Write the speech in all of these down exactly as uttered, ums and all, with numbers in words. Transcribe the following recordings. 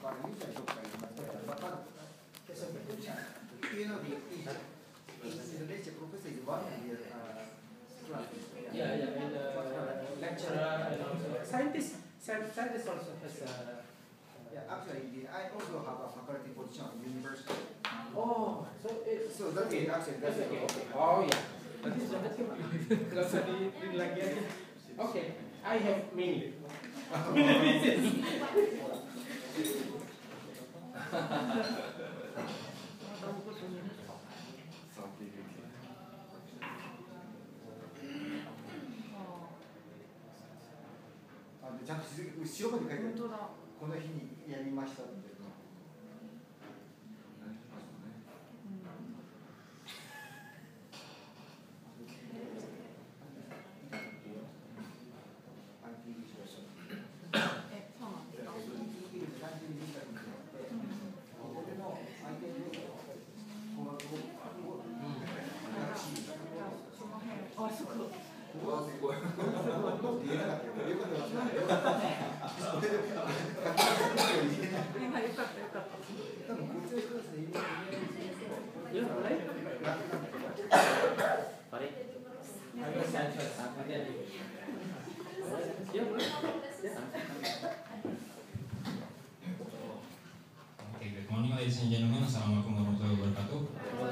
あのユーザーどっかにいますから、分かる。So, you know, the, the, the lecture professor is one of the uh, students. Yeah, yeah, and uh, lecturer and also scientist. Scientist also has a. Yeah, actually, I also have a faculty position at university. Oh, so it, so that is actually that's okay. okay. Oh yeah. Nanti sudah kalau tadi ini lagi aja. Okay, I have many. Many pieces. ちゃんと後ろまで書いてある。この日にやりましたって。 Okay, good morning ladies and gentlemen. Assalamualaikum warahmatullahi wabarakatuh.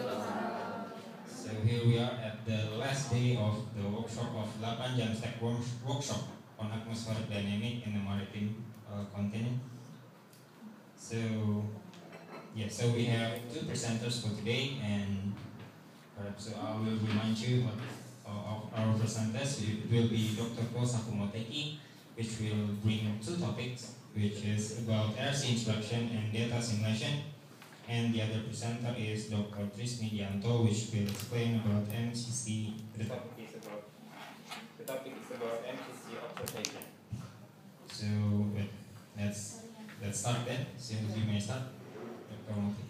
So here we are at the last day of the workshop of delapan jam stack workshop on atmospheric dynamic in the maritime uh, container. So yeah, so we have two presenters for today, and perhaps I will remind you of, of our presenters. It will be Doctor Ko Sakumoteki, which will bring two topics, which is about R C instruction and data simulation, and the other presenter is Doctor Trismi Dianto, which will explain about M C C. The topic is about the topic is about M C C observation. So let's let's start then. So you may start, Doctor Moteki.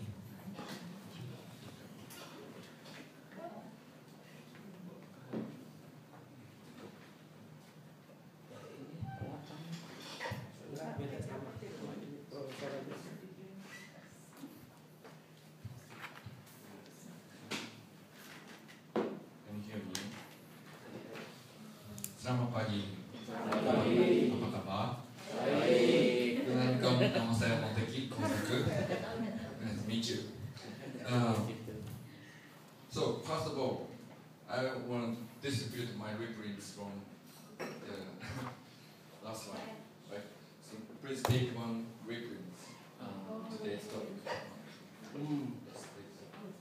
Selamat pagi. Selamat pagi. Apa kabar? Baik. Welcome. Nama saya Moteki Kosaku. Nice to meet you. Uh, so first of all, I want to distribute my reprints from the last one. Right. So please take one reprint. Uh, today's topic. Mm. Yes, please.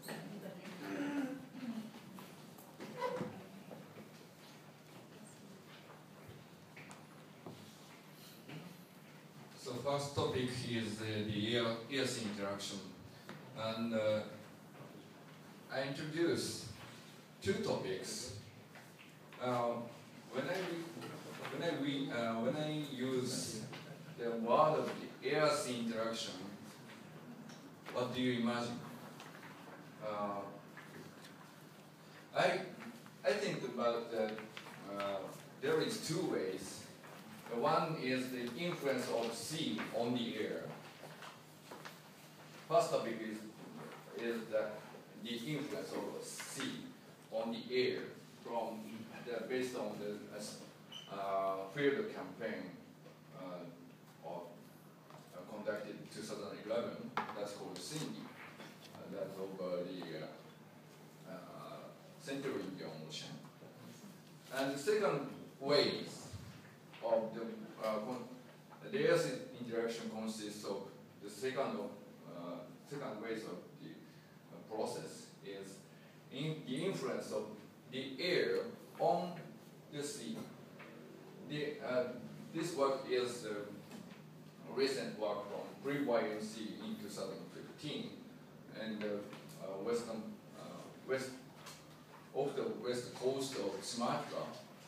So first topic is uh, the ear, ears interaction, and uh, I introduce two topics. Uh, when I when I re, uh, when I use the word of the ears interaction, what do you imagine? Uh, I I think about that uh, there is two ways. One is the influence of sea on the air. First topic is, is the, the influence of sea on the air from the, based on the uh, field campaign uh, of, uh, conducted in two thousand eleven. That's called Cindy. Uh, that's over the uh, uh, Central Indian Ocean. And the second way of the uh, the ear's interaction consists of the second of, uh, second ways of the uh, process is in the influence of the air on the sea. The, uh, this work is uh, recent work from Pre-Y M C in two thousand fifteen, and uh, uh, western uh, west off the west coast of Sumatra.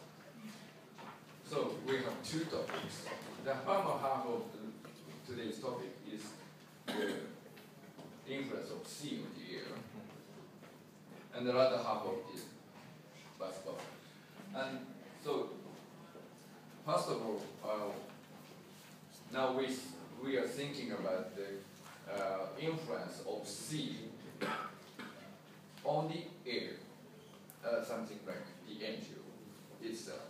So we have two topics. The former half of the, today's topic is the influence of sea on the air, and the other half of the basketball. And so, first of all, uh, now we we are thinking about the uh, influence of sea on the air, uh, something like the engine itself.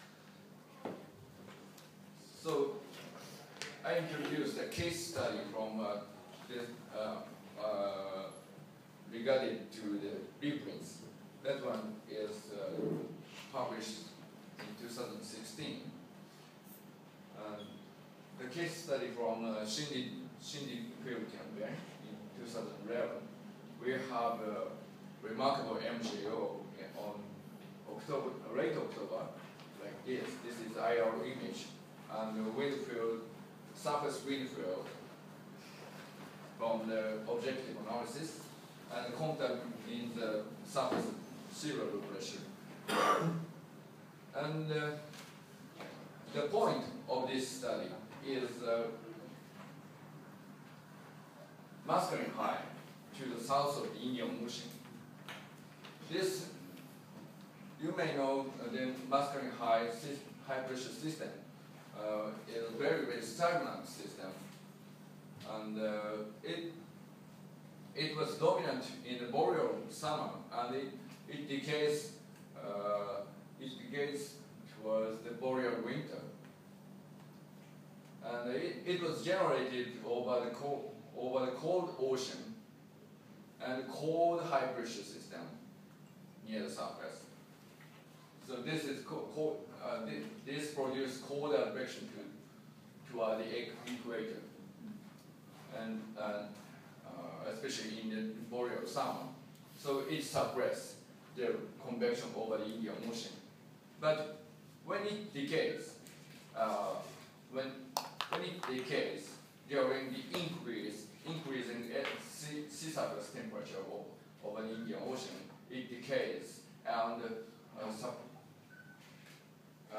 So I introduced a case study from uh, this, uh, uh, regarding to the blueprints. That one is uh, published in two thousand sixteen. Um, the case study from uh, Shindy, Shindy Field campaign in two thousand eleven, we have a remarkable M J O on October, late October, like this. This is I R image, and the wind field, surface wind field from the objective analysis, and contact in the surface sea level pressure. And uh, the point of this study is uh, Mascarene High to the south of the Indian Ocean. This, you may know uh, the Mascarene High high pressure system uh, is a very, very stagnant system, and uh, it it was dominant in the boreal summer, and it, it decays uh, it decays towards the boreal winter. And it, it was generated over the cold, over the cold ocean and cold high pressure system near the surface. So this is co cold, uh, this, this produces cold advection to toward the equator, and uh, uh, especially in the boreal summer. So it suppresses the convection over the Indian Ocean. But when it decays, uh, when when it decays during the increase increasing sea, sea surface temperature of, of an Indian Ocean, it decays, and uh, some, uh,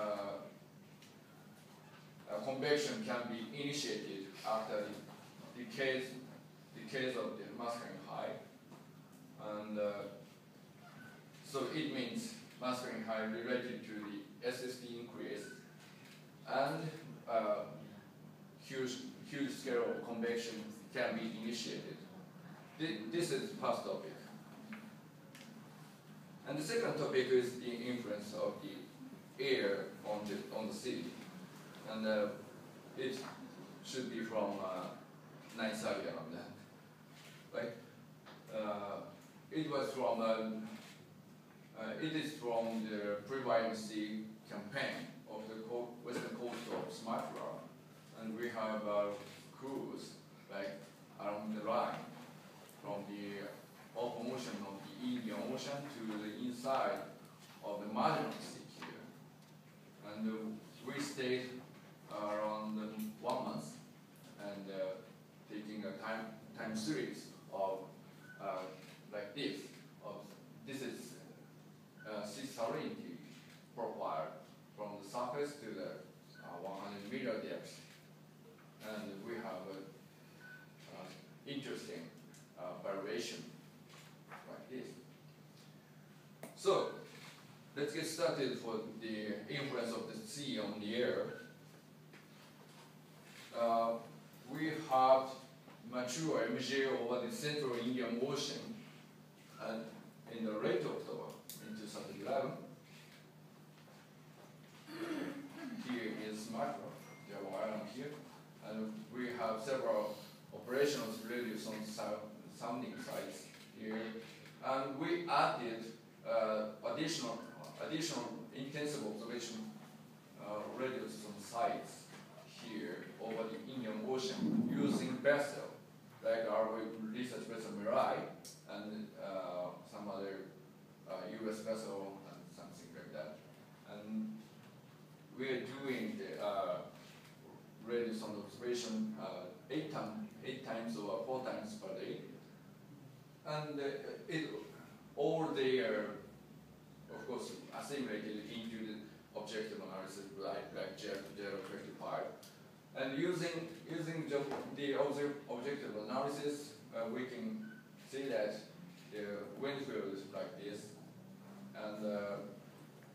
uh, convection can be initiated after the decays, decays of the Mascarene High, and uh, so it means Mascarene High related to the S S D increase and uh, huge, huge scale of convection can be initiated. This is the first topic. And the second topic is the influence of the air on the, on the sea. And uh, it should be from uh, nine thirty on that. Right? Uh, it was from, um, uh, it is from the pre-buoyancy campaign of the coast, western coast of Sumatra. And we have uh, crews like along the line from the open ocean of the Indian Ocean to the inside of the Magellan Sea here. And uh, we stayed around um, one month and uh, taking a time time series of uh, like this. Of this is uh, sea salinity profile from the surface to the uh, one hundred meter depth. And we have an uh, interesting uh, variation like this. So let's get started for the influence of the sea on the air. Uh, we have mature M J O over the central Indian Ocean and in the late October in two thousand eleven. Here is Sumatra, Java Island here. And we have several operational radios on sounding sites here. And we added uh, additional additional intensive observation uh, radios on sites here over the Indian Ocean using vessel, like our research vessel Mirai and uh, some other uh, U S vessel and something like that. And we are doing the uh, radius on observation uh, eight, time, eight times or four times per day. And uh, it all they are, of course, assimilated into the objective analysis like, like J R fifty-five. And using, using the, the objective analysis, uh, we can see that the wind field is like this. And uh,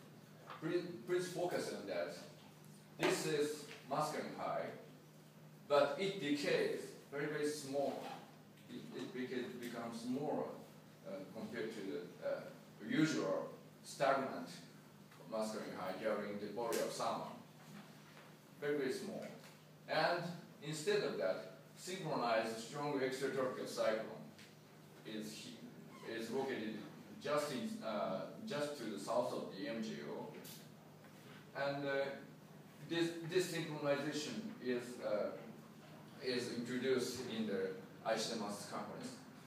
please, please focus on that. This is Mascarene High, but it decays very, very small. It, it beca- becomes smaller uh, compared to the uh, usual stagnant masculine height during the boreal summer. Very, very small. And instead of that, synchronized strong extratropical cyclone is, is located just, in, uh, just to the south of the M J O. And uh, this, this synchronization is, uh, is introduced in the Aichi Masters Conference.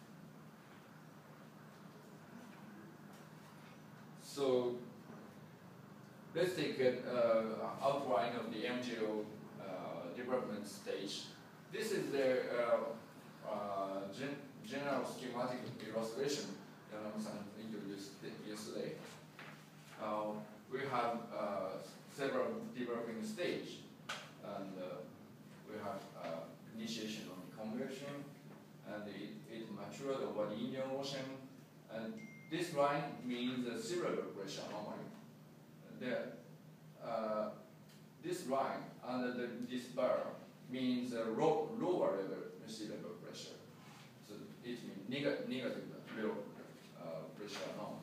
So let's take an uh, outline of the M J O uh, development stage. This is the uh, uh, gen general schematic illustration Yanama-san introduced yesterday. Uh, we have uh, several developing stage, and uh, we have uh, initiation of the convection, and it, it matured over the Indian Ocean, and this line means a sea level pressure anomaly. The, uh, this line under the, this bar means a low, lower level sea level pressure. So it means neg negative low uh, pressure anomaly.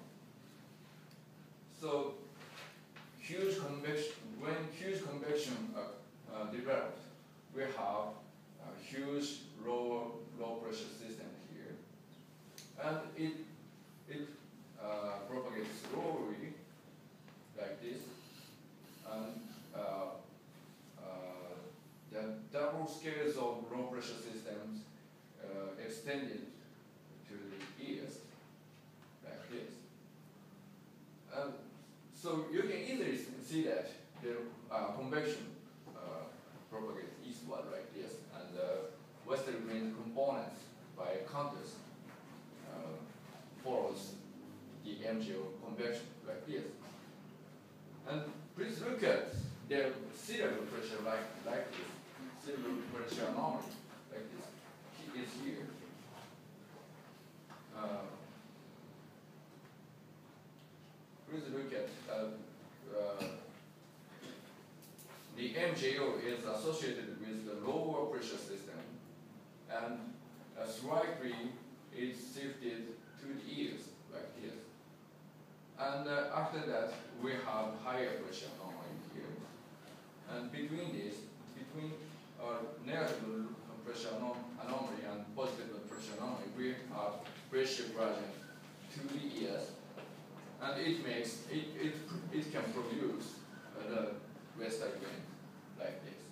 So huge convection, when huge convection uh, uh, developed, we have a huge low low pressure system here, and it it uh, propagates slowly like this, and uh, uh, the double scales of low pressure systems uh, extended to the east like this. And so you can easily see that the uh, convection uh, propagates eastward like this, and the western wind components by counters uh, follows the M J O convection like this. And please look at the sea level pressure like, like this, sea level pressure anomaly like this. It is here. Uh, please look at uh, uh, the M J O is associated with the lower pressure system, and uh, slightly it's shifted to the east like this. And uh, after that, we have higher pressure anomaly here. And between this, between uh, negative pressure anom anomaly and positive pressure anomaly, we have pressure gradient to the east. And it makes, it, it, it can produce uh, the western wind like this,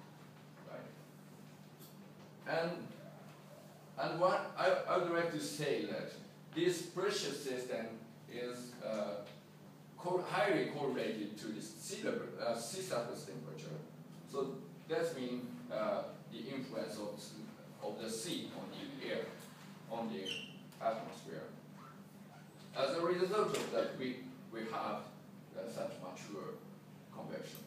right? And, and what I, I would like to say that this pressure system is uh, co highly correlated to the sea level, uh, sea surface temperature. So that means uh, the influence of, of the sea on the air, on the atmosphere. As a result of that, we, we have uh, such mature convection.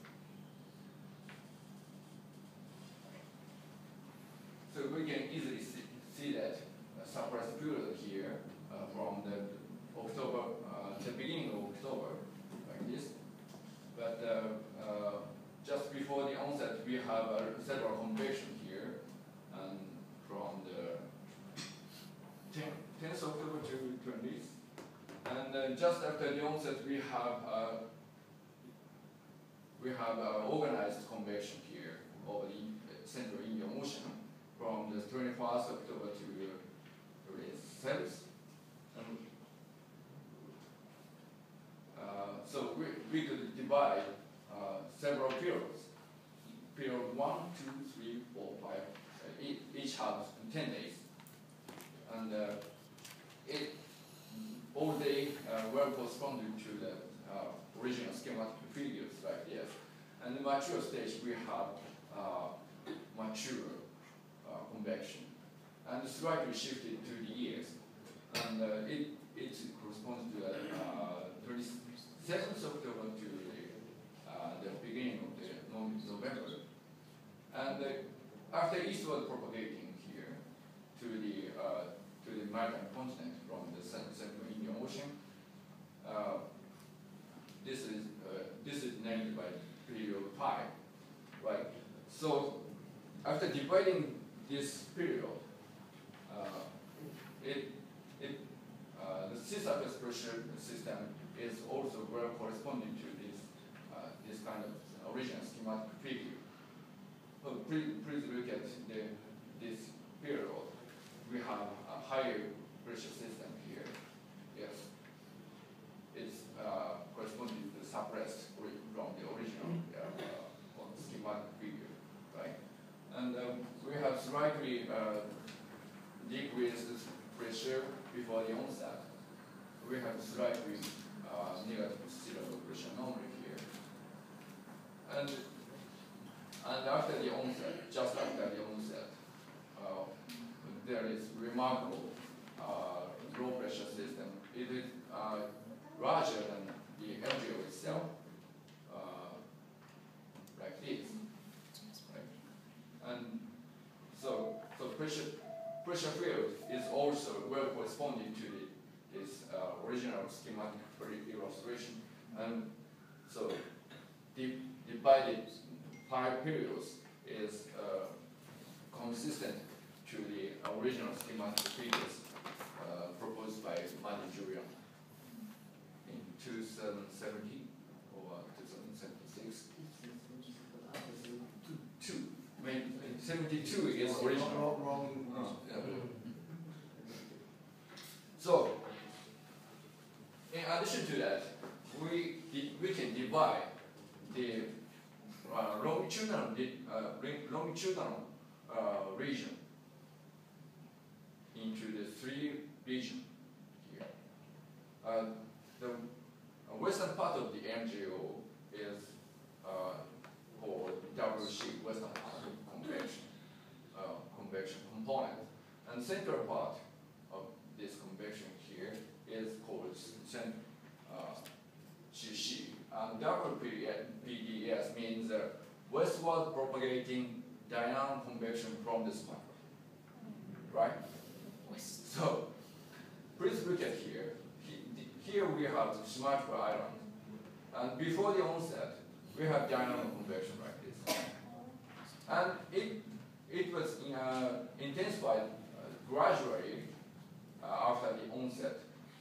So we can easily see, see that uh, suppressed period here uh, from the October, uh, the beginning of October, like this. But uh, uh, just before the onset, we have uh, several convection here, and from the tenth of October to twentieth. And uh, just after the onset, we have uh, we have uh, organized convection here over the Central Indian Ocean from the twenty-first of October to the twenty-seventh. And uh, so we, we could divide uh, several periods. Period one, two, three, four, five. Uh, each, each has ten days, and uh, it. all day uh, well corresponding to the uh, original schematic figures like this. And the mature stage, we have uh, mature uh, convection, and slightly shifted to the east. And uh, it, it corresponds to the uh, twenty-seventh of October to the, uh, the beginning of the November. And uh, after eastward propagating here to the, uh, to the maritime continent from the Central Indian Ocean, uh, this is uh, this is named by period pi, right? So after dividing this period, uh, it, it, uh, the C-surface pressure system is also well corresponding to this, uh, this kind of original schematic figure. So please, please look at the, this period. We have a higher pressure system here. Yes, it's uh, corresponding to suppressed from the original uh, on the schematic figure, right? And um, we have slightly uh, decreased pressure before the onset. We have slightly uh, negative zero pressure anomaly here. And, and after the onset, just after the onset, uh, there is remarkable uh, low pressure system. It is uh, larger than the M G O itself, uh, like this. Right? And so, so pressure pressure field is also well corresponding to the, this uh, original schematic illustration. And so the divided pi periods is uh, consistent to the original schematic figures uh, proposed by Manjurian in two thousand seventeen or two thousand seventy-six. Two. I mean, seventy-two is original. Wrong, wrong. Yeah. So, in addition to that, we we can divide the uh, longitudinal uh, longitudinal uh, region into the three regions here. Uh, the western part of the M G O is uh, called W C, western part of convection, uh, convection component, and central part of this convection here is called uh, C C. And W P D S means uh, westward propagating dynamic convection from the spot, right? So, please look at here. Here we have the Sumatra Island. And before the onset, we have dynamic convection like this. And it, it was in, uh, intensified uh, gradually uh, after the onset,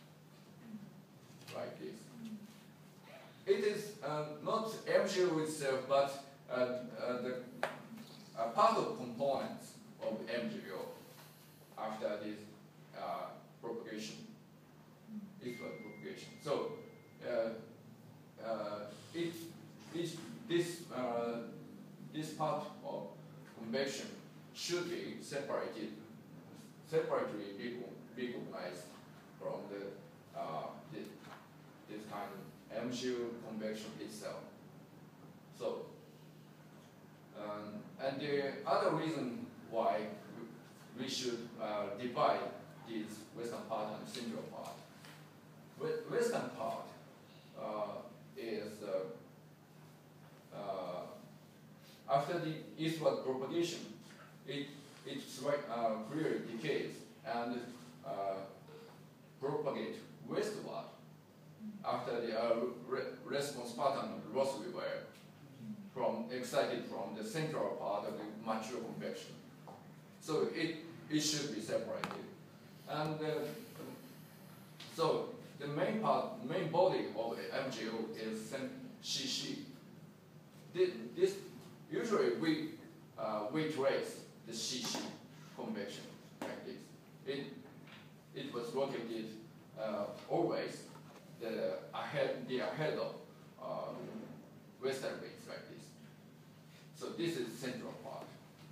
like this. It is uh, not M G O itself, but uh, uh, the uh, part of components of M G O after this uh, propagation, eastward propagation. So uh, uh, it, it, this, uh, this part of convection should be separated, separately recognized from the, uh, this, this kind of M G O convection itself. So, um, and the other reason why we should uh, divide this western part and central part. Western part uh, is uh, uh, after the eastward propagation, it it uh, clearly decays and uh, propagate westward after the uh, re response pattern loss rewire from excited from the central part of the mature convection. So it it should be separated, and uh, so the main part, main body of M G O is C C. This, this usually we uh, we trace the C C convection like this. It it was located uh, always the ahead the ahead of uh, western wings like this. So this is central part.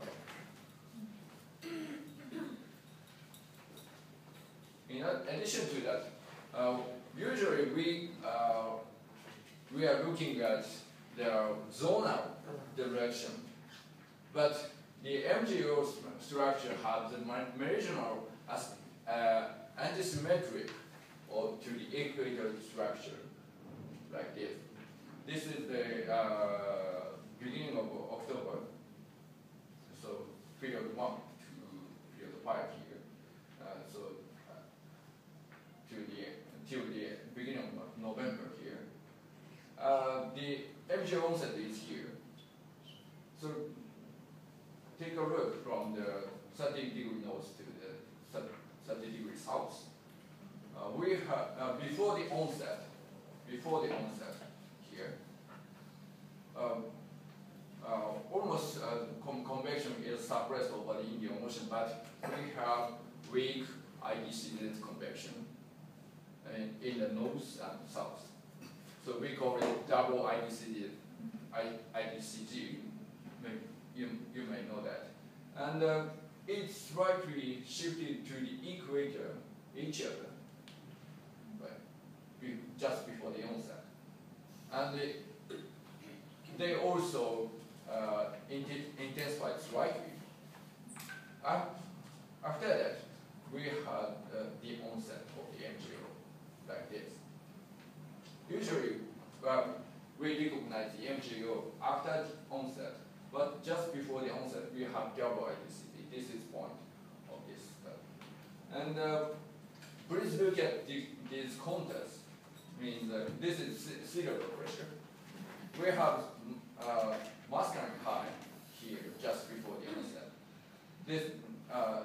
In addition to that, uh, usually we uh, we are looking at the zonal direction, but the M G O structure has the meridional as uh, antisymmetric or to the equator structure like this. This is the uh, beginning of October, so period one to period five here. Uh, so uh, to the till the beginning of November here. Uh, the M G O onset is here. So take a look from the thirty degree north to the thirty degree south. Uh, we have, uh, before the onset, before the onset here, um, uh, almost uh, con convection is suppressed over the Indian Ocean, but we have weak I D C Z convection in, in the north and south. So we call it double I D C Z, I, IDCG. You, you may know that. And uh, it's slightly shifted to the equator each other, right, be, just before the onset. And they, they also uh, intensified slightly. Uh, after that, we had uh, the onset of the M J O, like this. Usually, uh, we recognize the M J O after the onset, but just before the onset, we have double I D C Z. This is point of this study. And uh, please look at the, this contrast. Means uh, this is sea level pressure. We have uh, masculine high here just before the onset. This uh,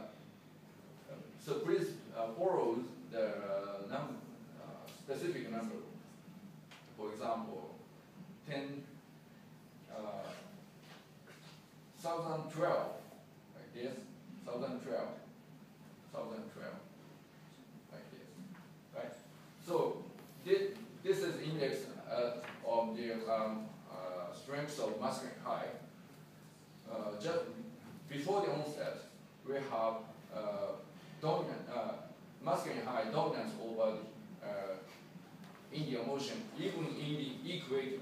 so please uh, follow the uh, num uh, specific number. For example, ten. Uh, thousand twelve, like this, thousand twelve, thousand twelve, like this, right? So this, this is index uh, of the um, uh, strength of masculine high. Uh, just before the onset, we have uh, dominant, uh, masculine high dominance over the uh, Indian Ocean, even in the equator.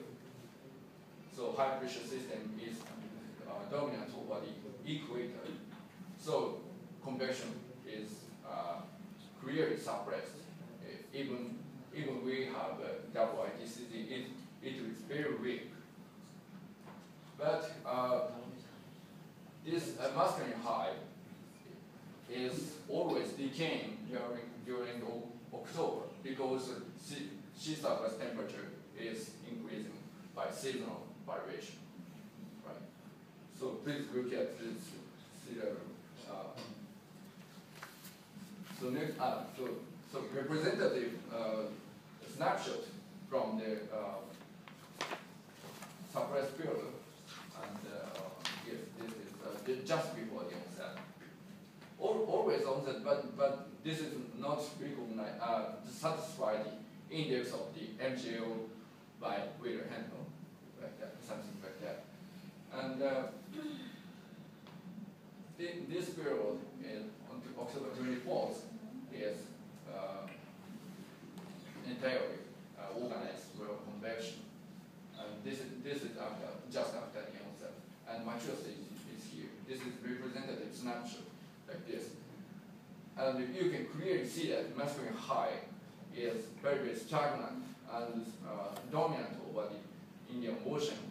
So high pressure system is Uh, dominant over the equator. So convection is uh, clearly suppressed. Uh, even even we have a double I D C Z, it, it is very weak. But uh, this uh, masculine high is always decaying during during October because sea, sea surface temperature is increasing by seasonal variation. So please look at this sea level. Uh, so next, uh, so so representative uh, snapshot from the uh, suppressed period, and uh, yes, this is uh, just before the onset. Al always onset, but but this is not recognized uh, to satisfy the index of the M J O by Wheeler-Hendon, like that, something like that, and. Uh, This period is until October twenty-fourth is uh, entirely uh, organized well convection, and this is this is after just after the onset, and mature stage is here. This is representative snapshot like this, and you can clearly see that masculine high is very very stagnant and uh, dominant over the Indian Ocean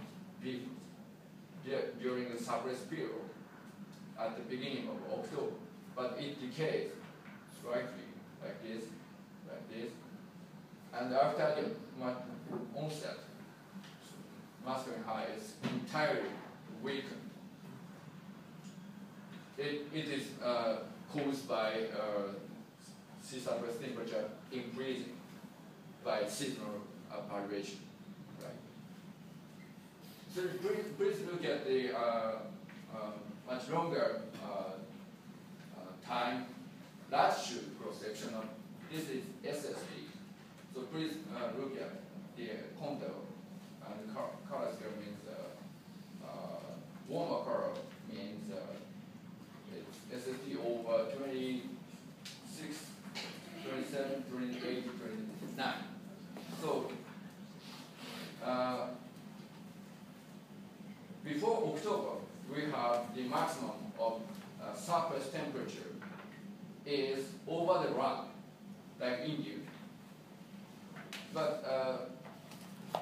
during the suppressed period at the beginning of October, but it decays slightly like this, like this, and after the onset, masculine high is entirely weakened. It, it is uh, caused by uh, sea surface temperature increasing by seasonal uh, variation, right? So please, please look at the uh, um, much longer uh, uh, time latitude cross-section of this is S S D. So please uh, look at the contour, and color, color scale means uh, uh, warmer color means uh, it's S S D over twenty-six, twenty-seven, twenty-eight, twenty-nine. So uh, before October, we have the maximum of uh, surface temperature is over the run, like India. But uh,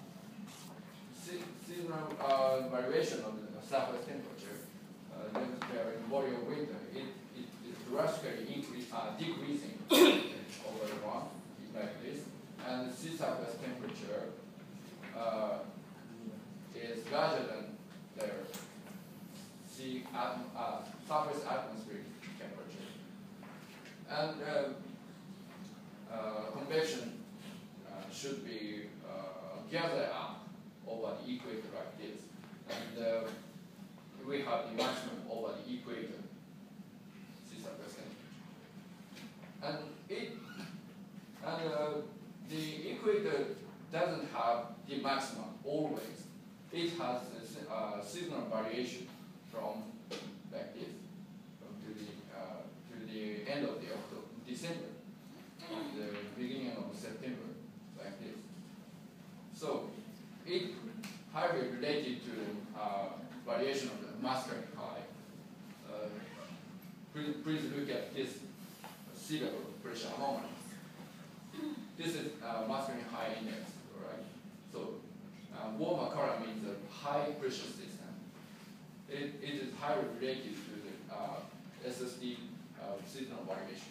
seasonal uh, variation of the surface temperature, uh, in body of winter, it, it is drastically increase, uh, decreasing over the run, like this. And the sea surface temperature uh, is larger than the sea atm uh, surface atmospheric temperature. And uh, uh, convection uh, should be uh, gathered up over the equator like this. And uh, we have the maximum over the equator, sea surface temperature. And it, and uh, the equator doesn't have the maximum always. It has a uh, seasonal variation from like this to the uh, to the end of the October, December, and the beginning of September, like this. So it highly related to the uh, variation of the masculine high. Uh, please, please look at this sea level pressure anomalies. This is uh, masculine high index, right? So uh, warmer color means a high pressure system. It, it is highly related to the uh, S S D uh, seasonal variation.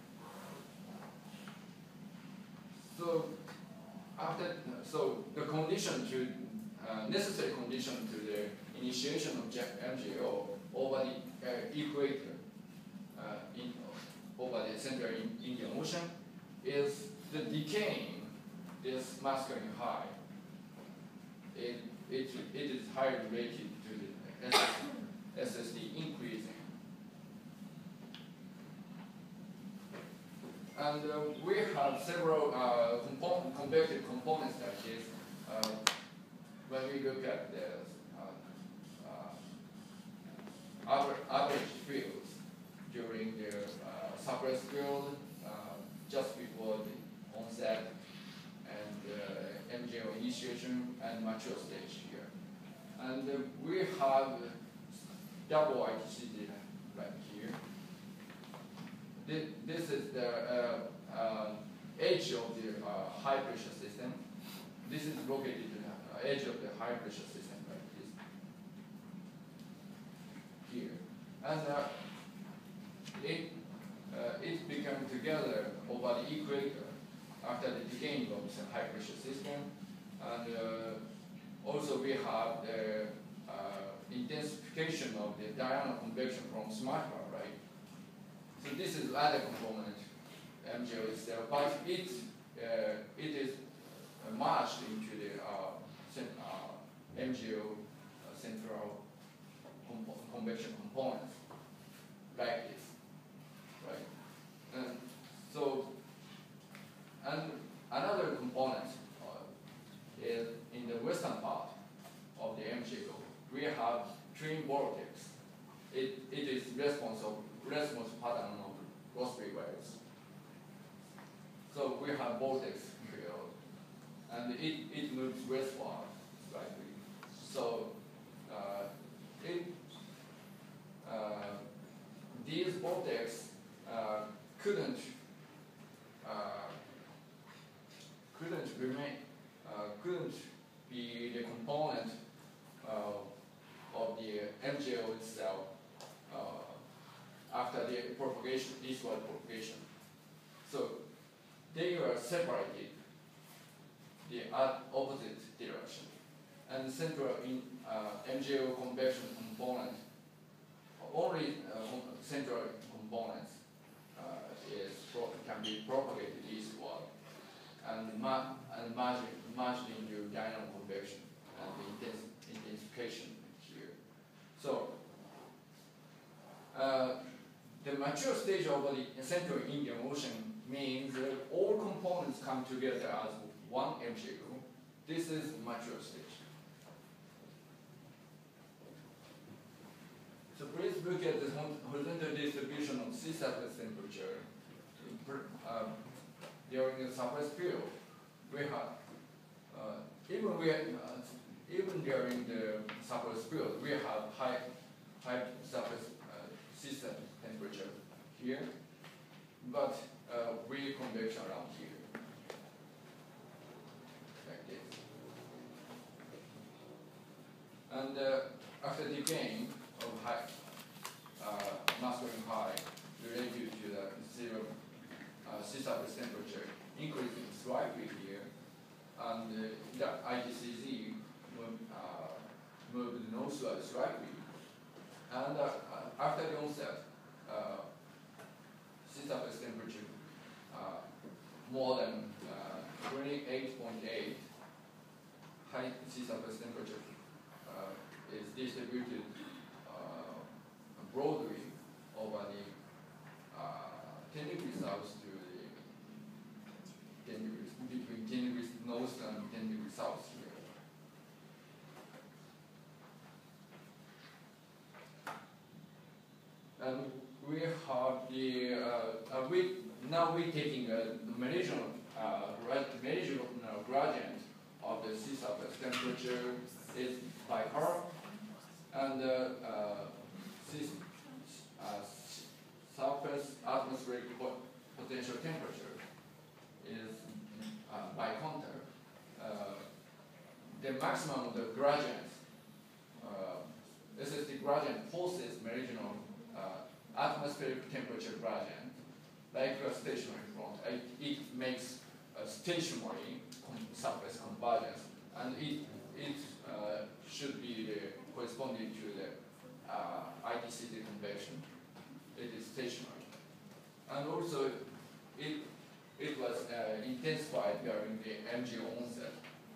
So after, so the condition to uh, necessary condition to the initiation of M J O over the uh, equator uh, in over the central Indian Ocean is the decaying this masculine high. It, it, it is highly related to the S S D increasing. And uh, we have several uh, component, convective components like this. Uh, when we look at the uh, uh, average fields during the uh, suppressed field, uh, just before the onset, and uh, M J O initiation and mature stage here. And uh, we have double I T C data right here. This, this is the uh, uh, edge of the uh, high pressure system. This is located in the edge of the high pressure system like this here. And uh, it, uh, it became together over the equator after the decaying of the high pressure system. And uh, also we have the uh, intensification of the diurnal convection from Sumatra, right? So this is other component, M J O itself, but it, uh, it is uh, merged into the uh, uh, M J O uh, central compo convection components, like this, right? And so, and another component uh, is in the western part of the M J O. We have twin vortex. It, it is responsible response pattern of Rossby waves. So we have vortex field, and it, it moves westward slightly. So uh, it uh, these vortex uh, couldn't uh, couldn't remain uh, couldn't be the component uh, of the M J O itself. Uh, after the propagation, eastward propagation. So they were separated the opposite direction. And the central in uh, M J O convection component, only uh, central components uh, is can be propagated eastward and, ma and merged, merged into diurnal convection and the intensification here. So uh, the mature stage of the central Indian Ocean means that all components come together as one M J O. This is mature stage. So please look at the horizontal distribution of sea surface temperature uh, during the suppressed period. We have uh, even we have, uh, even during the suppressed period we have high high surface uh, sea surface temperature here, but uh, we convection around here, like this. And uh, after decaying of high, uh, masculine high related to the zero uh, sea surface temperature increasing slightly here, and uh, the I T C Z moved, uh, moved northward slightly, And uh, after the onset, uh, sea surface temperature uh, more than uh, twenty-eight point eight, high sea surface temperature uh, is distributed uh, broadly over the uh, ten degrees south to the ten degrees, between ten degrees north and ten degrees south here. And we have the, uh, uh, we, now we're taking a meridional, uh, meridional gradient of the sea surface temperature is by car, and uh, uh, sea, uh, surface atmospheric po potential temperature is uh, by contour. Uh, the maximum of the gradient, uh, S S T gradient forces meridional uh, atmospheric temperature gradient, like a stationary front. It, it makes a stationary surface convergence, and it it uh, should be the corresponding to the uh, I T C T convection. It is stationary, and also it it was uh, intensified during the M G O onset.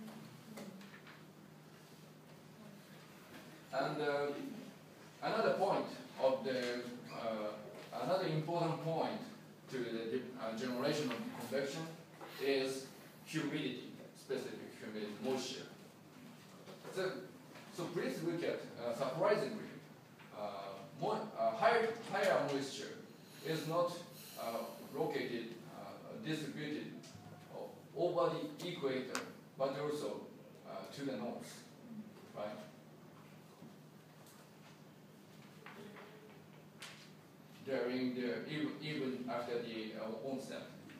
And uh, another point of the uh, another important point to the uh, generation of convection is humidity, specific humidity, moisture. So, so please look at uh, surprisingly, uh, more, uh, higher higher moisture is not uh, located, uh, distributed over the equator, but also uh, to the north, right? During the even, even after the uh, onset.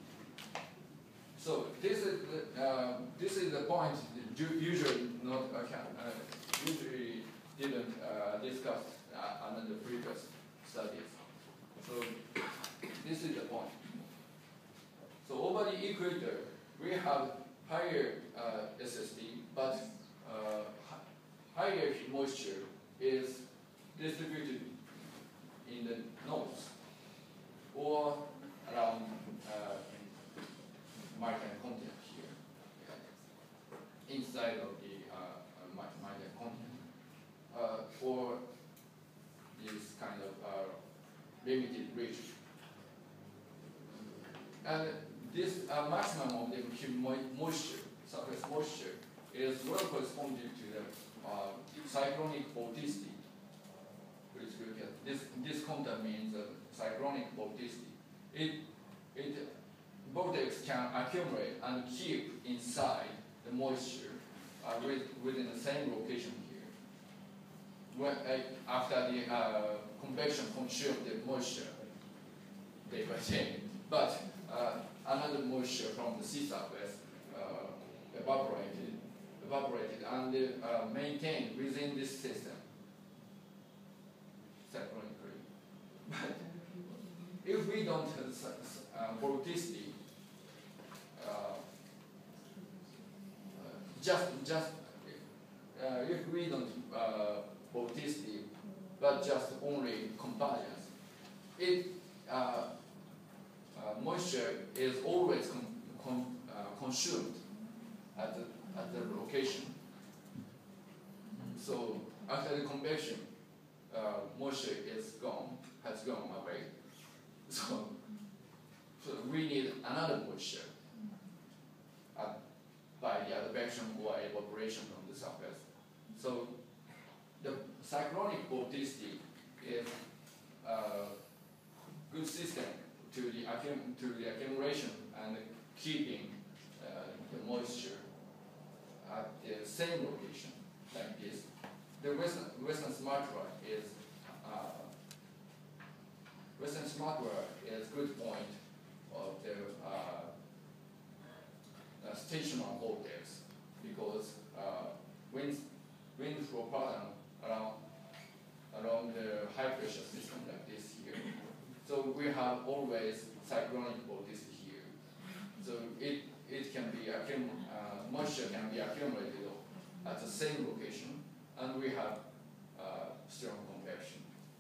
So this is the, uh, this is the point that usually not uh, uh, usually didn't uh, discuss uh, under the previous studies. So this is the point. So over the equator, we have higher uh, S S T, but uh, higher moisture is distributed in the north or around uh, American continent here, inside of the uh, American continent, uh, for this kind of uh, limited region. And this uh, maximum of the moisture, surface moisture, is well corresponding to the uh, cyclonic vorticity. Please look at this. This content means uh, cyclonic vorticity. It it vortex can accumulate and keep inside the moisture uh, with, within the same location here. When, uh, after the uh, convection consumed the moisture, they retain. But uh, another moisture from the sea surface uh, evaporated, evaporated and uh, maintained within this system. Cyclonically. But if we don't have uh, vorticity, uh, just just uh, if we don't uh, vorticity, but just only convergence, it uh, uh, moisture is always con con uh, consumed at the at the location. So after the convection, uh, moisture is gone, has gone away. So, so we need another moisture uh, by the advection or evaporation from the surface. So the cyclonic vorticity is a good system to the accum to the accumulation and keeping uh, the moisture at the same location like this. The Western, Western Sumatra is uh, Western Sumatra is good point of the uh, uh, stationary vortex because uh, wind wind flow pattern around around the high pressure system like this here. So we have always cyclonic vorticity here. So it it can be accum uh, moisture can be accumulated at the same location, and we have uh, strong convection.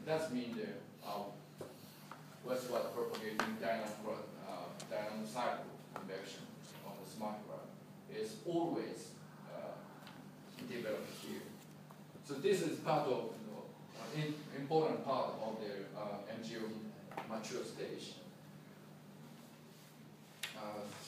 that means the uh, westward propagating dynamo, uh, dynamo cycle convection on the smart graph is always uh, developed here. So this is part of you know, uh, in, important part of the uh, M G O mature stage. Uh, so,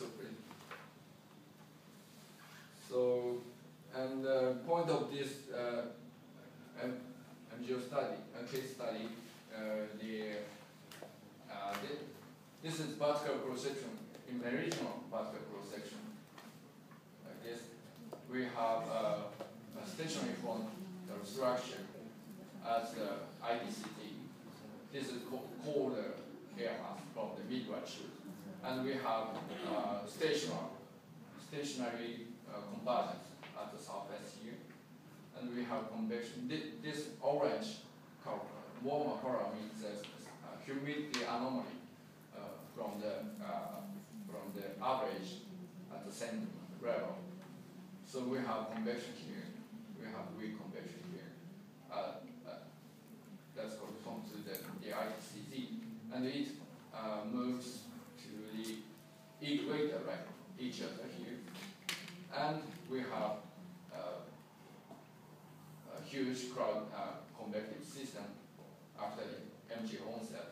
so, and the uh, point of this uh, M G O study, a case study, uh, the, uh, the this is vertical cross-section, in meridianal vertical cross-section. Like this, we have uh, a stationary front structure as the I D C T. This is called the air mass from the mid-right shoot. And we have uh, stationary, stationary uh, components at the surface here. And we have convection. This, this orange color, warmer color means uh, humidity anomaly uh, from the uh, from the average at the same level. So we have convection here. We have weak convection here. Uh, uh, that's corresponds to the, the I D C Z, and it uh, moves to the equator, right? Each other here, and we have uh, a huge crowd uh, convective system after the M G O onset.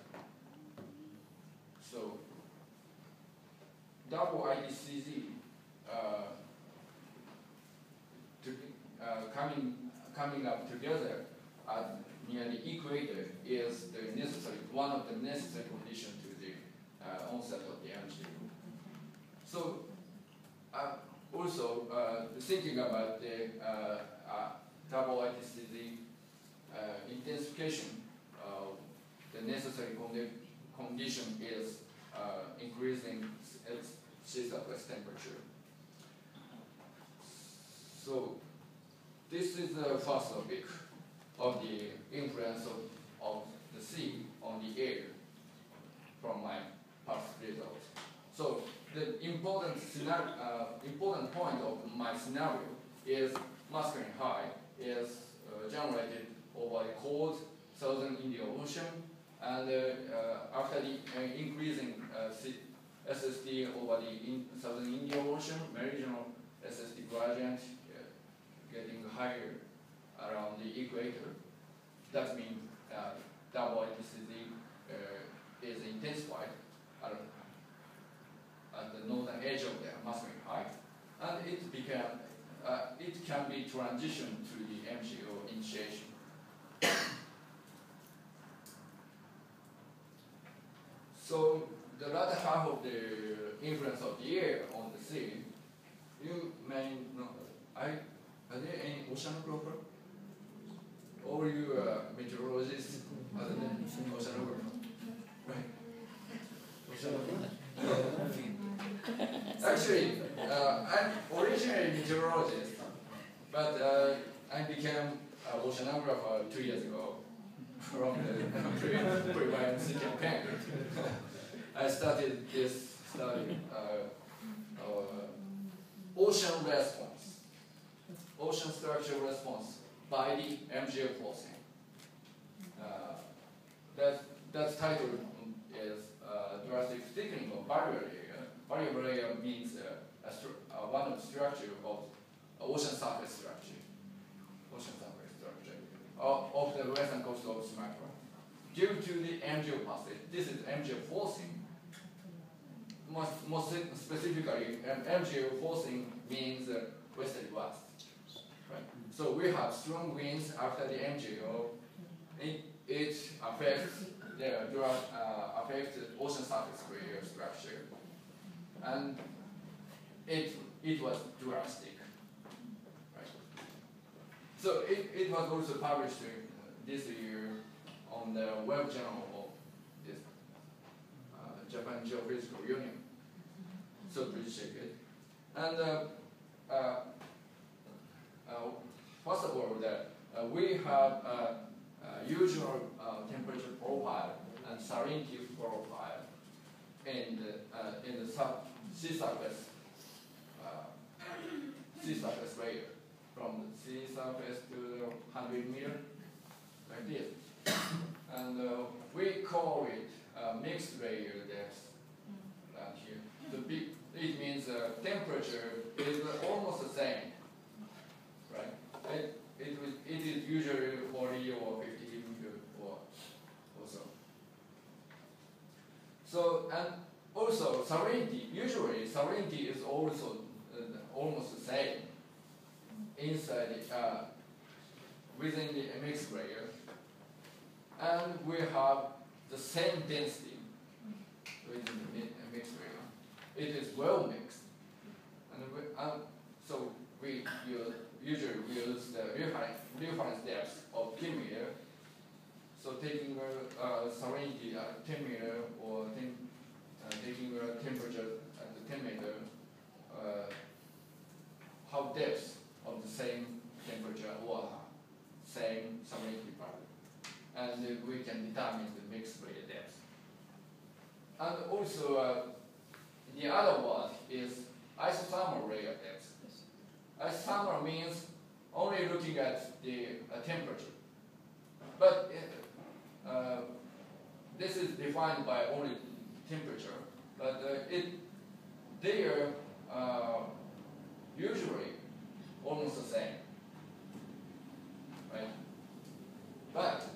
So double I D C Z uh, to, uh, coming coming up together at near the equator is the necessary one of the necessary conditions to the uh, onset of the M G O. So uh, also uh, thinking about the uh, uh, double I D C Z uh, intensification, uh, the necessary condi condition is uh, increasing its sea surface temperature. So this is the first topic of the influence of, of the sea on the air from my past results. So the important scenario, uh, important point of my scenario is masculine high is uh, generated over the cold southern Indian Ocean, and uh, uh, after the uh, increasing uh, S S D over the in southern Indian Ocean, meridional S S D gradient uh, getting higher around the equator. That means uh, double I D C Z uh, is intensified at, at the northern edge of the masculine height, and it became uh, it can be transitioned to the M G O initiation. So the latter half of the influence of the air on the sea, you may know. I are there any oceanographer? Or you uh, meteorologist other than oceanographer? Right. Oceanographer? Actually, uh, I'm originally a meteorologist, but uh, I became an oceanographer two years ago from the pre-Y M C campaign. I started this study, uh, uh, ocean response, ocean structural response by the M G O forcing. Uh, that, that title is uh, drastic thickening of barrier layer. Barrier layer means uh, a uh, one of the structure of uh, ocean surface structure, ocean surface structure of, of the western coast of Sumatra. Due to the M G O passage, this is M G O forcing. Most, most specifically, M G O forcing means uh, westerly west. Right? So we have strong winds after the M G O. It, it affects the uh, affects the ocean surface layer structure, and it it was drastic. Right? So it, it was also published uh, this year on the web journal of this uh, Japan Geophysical Union. So please check it. And uh, uh, uh, first of all, that uh, we have a, a usual uh, temperature profile and salinity profile in the uh, in the sub sea surface uh, sea surface layer, from the sea surface to the hundred meter, like this. and uh, we call it uh, mixed layer depth. Right here, the big, it means uh, temperature is almost the same, right? It it, was, it is usually forty or fifty or or so. So and also salinity. Usually salinity is also uh, almost the same inside the, uh, within the mixed layer, and we have the same density within the mixed layer. It is well mixed, and we, um, so we use, usually we use the reference, reference depth of ten meter. So taking a uh, salinity at ten meter or ten, uh, taking a temperature at the ten meter, uh, how depth of the same temperature or same salinity value, and uh, we can determine the mixed layer depth. And also, uh, the other one is isothermal layer depth. Isothermal means only looking at the uh, temperature, but uh, uh, this is defined by only temperature. But uh, it they are uh, usually almost the same, right? But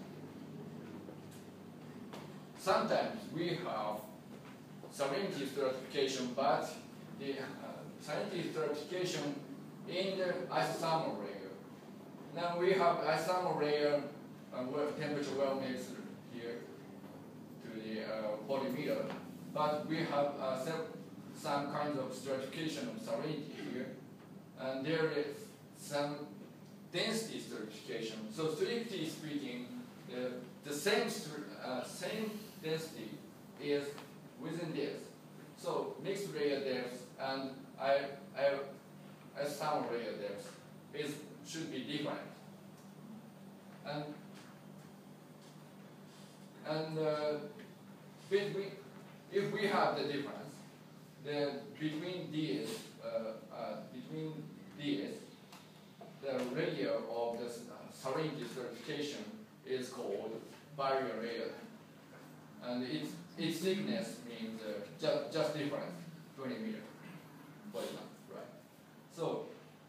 sometimes we have salinity stratification, but the uh, salinity stratification in the isothermal layer. Now we have isothermal layer uh, temperature well mixed here to the uh, forty meter, but we have uh, some, some kind of stratification of salinity here, and there is some density stratification. So strictly speaking, the, the same, uh, same density is within this. So mixed layer depth and I, I, isothermal layer depth is, should be different. And, and uh, between, if we have the difference, then between these, uh, uh, between these, the layer of the salinity stratification is called barrier layer, and its its thickness means uh, just just different, twenty meter, for example, right? So,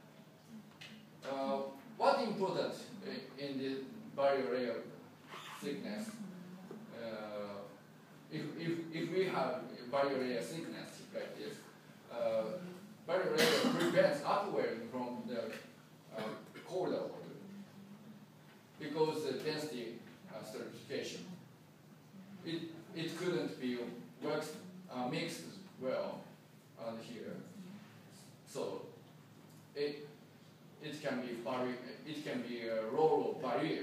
uh, what important in the barrier layer thickness? Uh, if if if we have barrier layer thickness like this, uh, barrier layer prevents upwelling from the uh, colder water because the density uh, stratification. It it couldn't be works uh, mixed well on here, so it it can be barrier. It can be a role of barrier.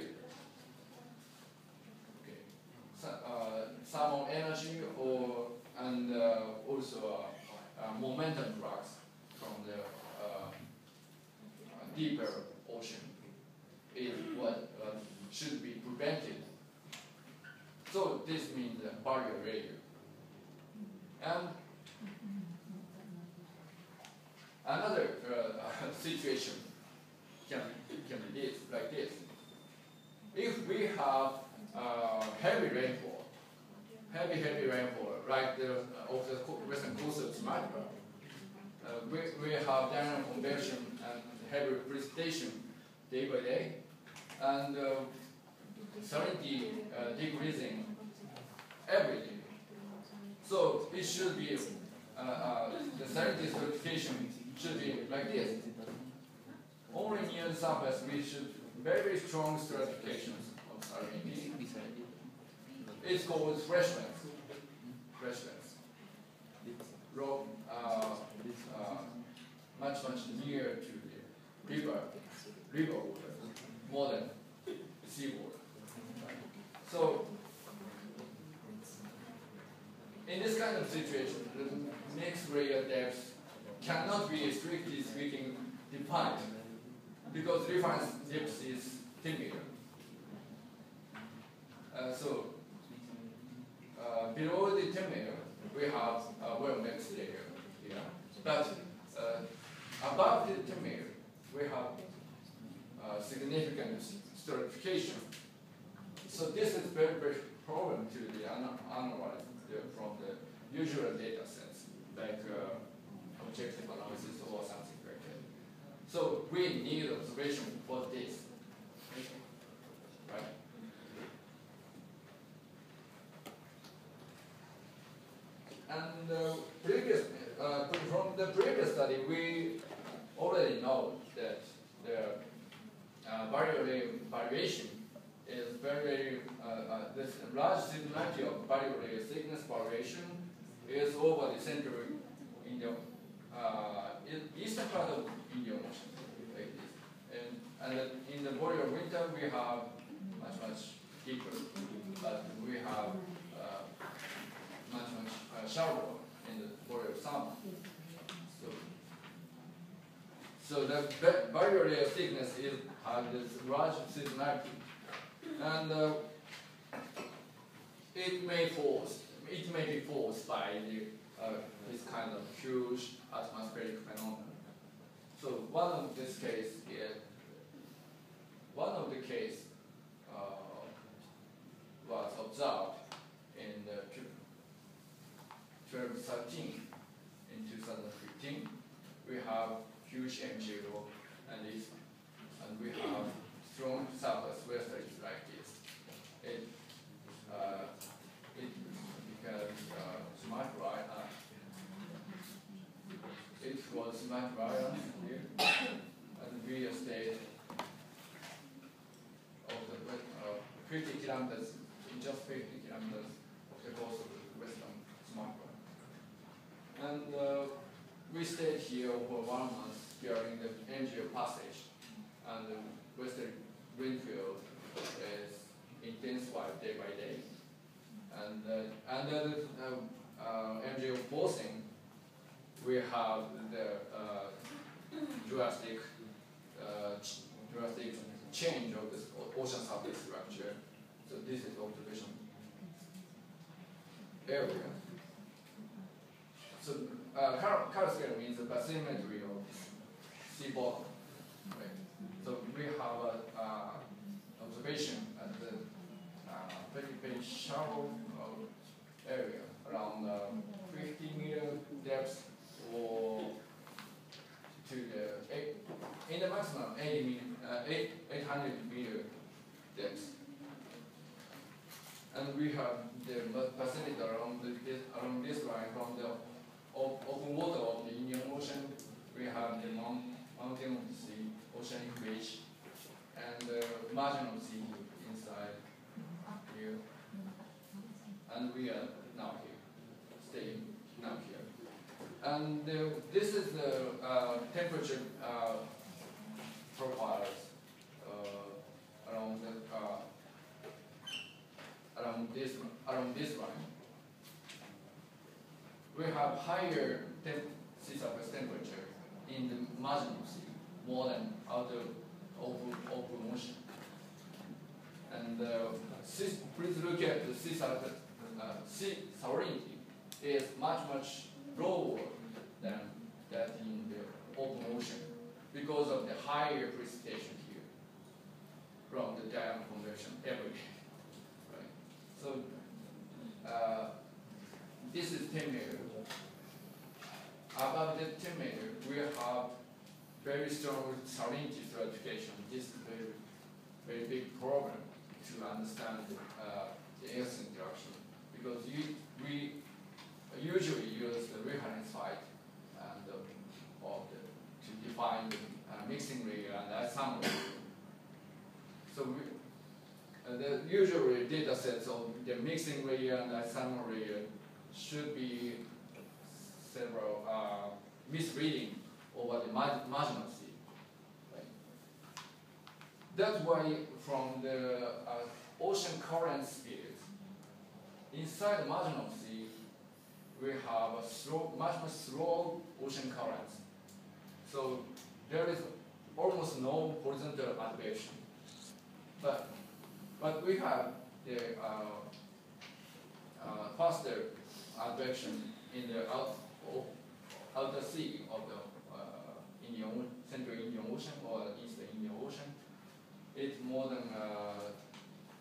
Okay, so, uh, thermal energy or and uh, also uh, uh, momentum flux from the uh, deeper ocean is what uh, should be prevented. So this means a barrier layer. And another uh, situation can, can be this, like this. If we have uh, heavy rainfall, heavy, heavy rainfall, like the uh, of the western coast of Sumatra, uh, we, we have dynamic convection and heavy precipitation day by day, and uh, salinity uh, decreasing every day. So it should be, uh, uh, the salinity stratification should be like this. Only near the surface we should very strong stratifications of salinity. It's called freshlands. Freshlands. Rock, uh, uh, much much near to the river, river water, more than seawater. So, in this kind of situation, the mixed layer depth cannot be strictly speaking defined because reference depth is ten meter. Uh, so, uh, below the ten meter, we have a well mixed layer here, but uh, above the ten meter, we have uh, significant stratification. So this is very big problem to the ana- analyze the, from the usual data sets, like uh, objective analysis or something like that. So we need observation for this, right? And uh, previous, uh, from the previous study, we already know that the uh, variable variation is very, uh, uh, this large similarity of variable thickness variation is over the central Indian, uh, eastern part of Indian Ocean, like this. And, and in the boreal winter, we have much, much deeper, but we have uh, much, much uh, shallower in the boreal summer. So, so the variable thickness is has this large seasonality, and uh, it may force, it may be forced by the, uh, this kind of huge atmospheric phenomenon. So one of this case is one of the case uh, was observed in the twelve thirteen in two thousand fifteen. We have huge M G O and this, and we have strong surface westerlies like this. It uh, it becomes uh, smart right. Uh, it was smart right here, and we stayed of the uh, fifty kilometers, just fifty kilometers of the coast of the western Sumatra. And uh, we stayed here for one month during the M G O passage, and the western wind field is intensified day by day. And uh, under the uh, uh, M G O forcing, we have the uh, drastic, uh, ch drastic change of this ocean surface structure. So this is observation area. So uh, current scale means the bathymetry of sea bottom, right? So we have a uh, observation at the uh, very very shallow uh, area around uh, fifty meter depth or to the eight, in the maximum eighty meter, uh, eight eight hundred meter depth. And we have the bathymetry around the, this around this line from the open water of the Indian Ocean. We have the mount, mountain of the sea, oceanic beach, and the uh, margin of the sea inside here. And we are now here, staying now here. And uh, this is the uh, temperature uh, profiles uh, around the uh, around this around this line. We have higher temp sea surface temperature in the margin of sea, more than outer open, open ocean. And uh, sea, please look at the sea surface, uh, sea salinity is much, much lower than that in the open ocean because of the higher precipitation here from the diurnal convection every day. Right? So uh, this is ten meter. Above the ten meter, we have very strong salinity stratification. This is a very, very big problem to understand uh, the X interaction because you, we usually use the reference height and uh, of the, to define the uh, mixing layer and ensemble layer. So we, uh, the usual data sets of the mixing layer and ensemble layer should be several uh, misreading over the mar marginal sea. Right? That's why from the uh, ocean current speed, inside the marginal sea, we have a slow, much more slow ocean currents. So there is almost no horizontal advection. But, but we have the uh, uh, faster advection in the out, outer sea of the uh, Indian, Central Indian Ocean or Eastern Indian Ocean. It's more than uh,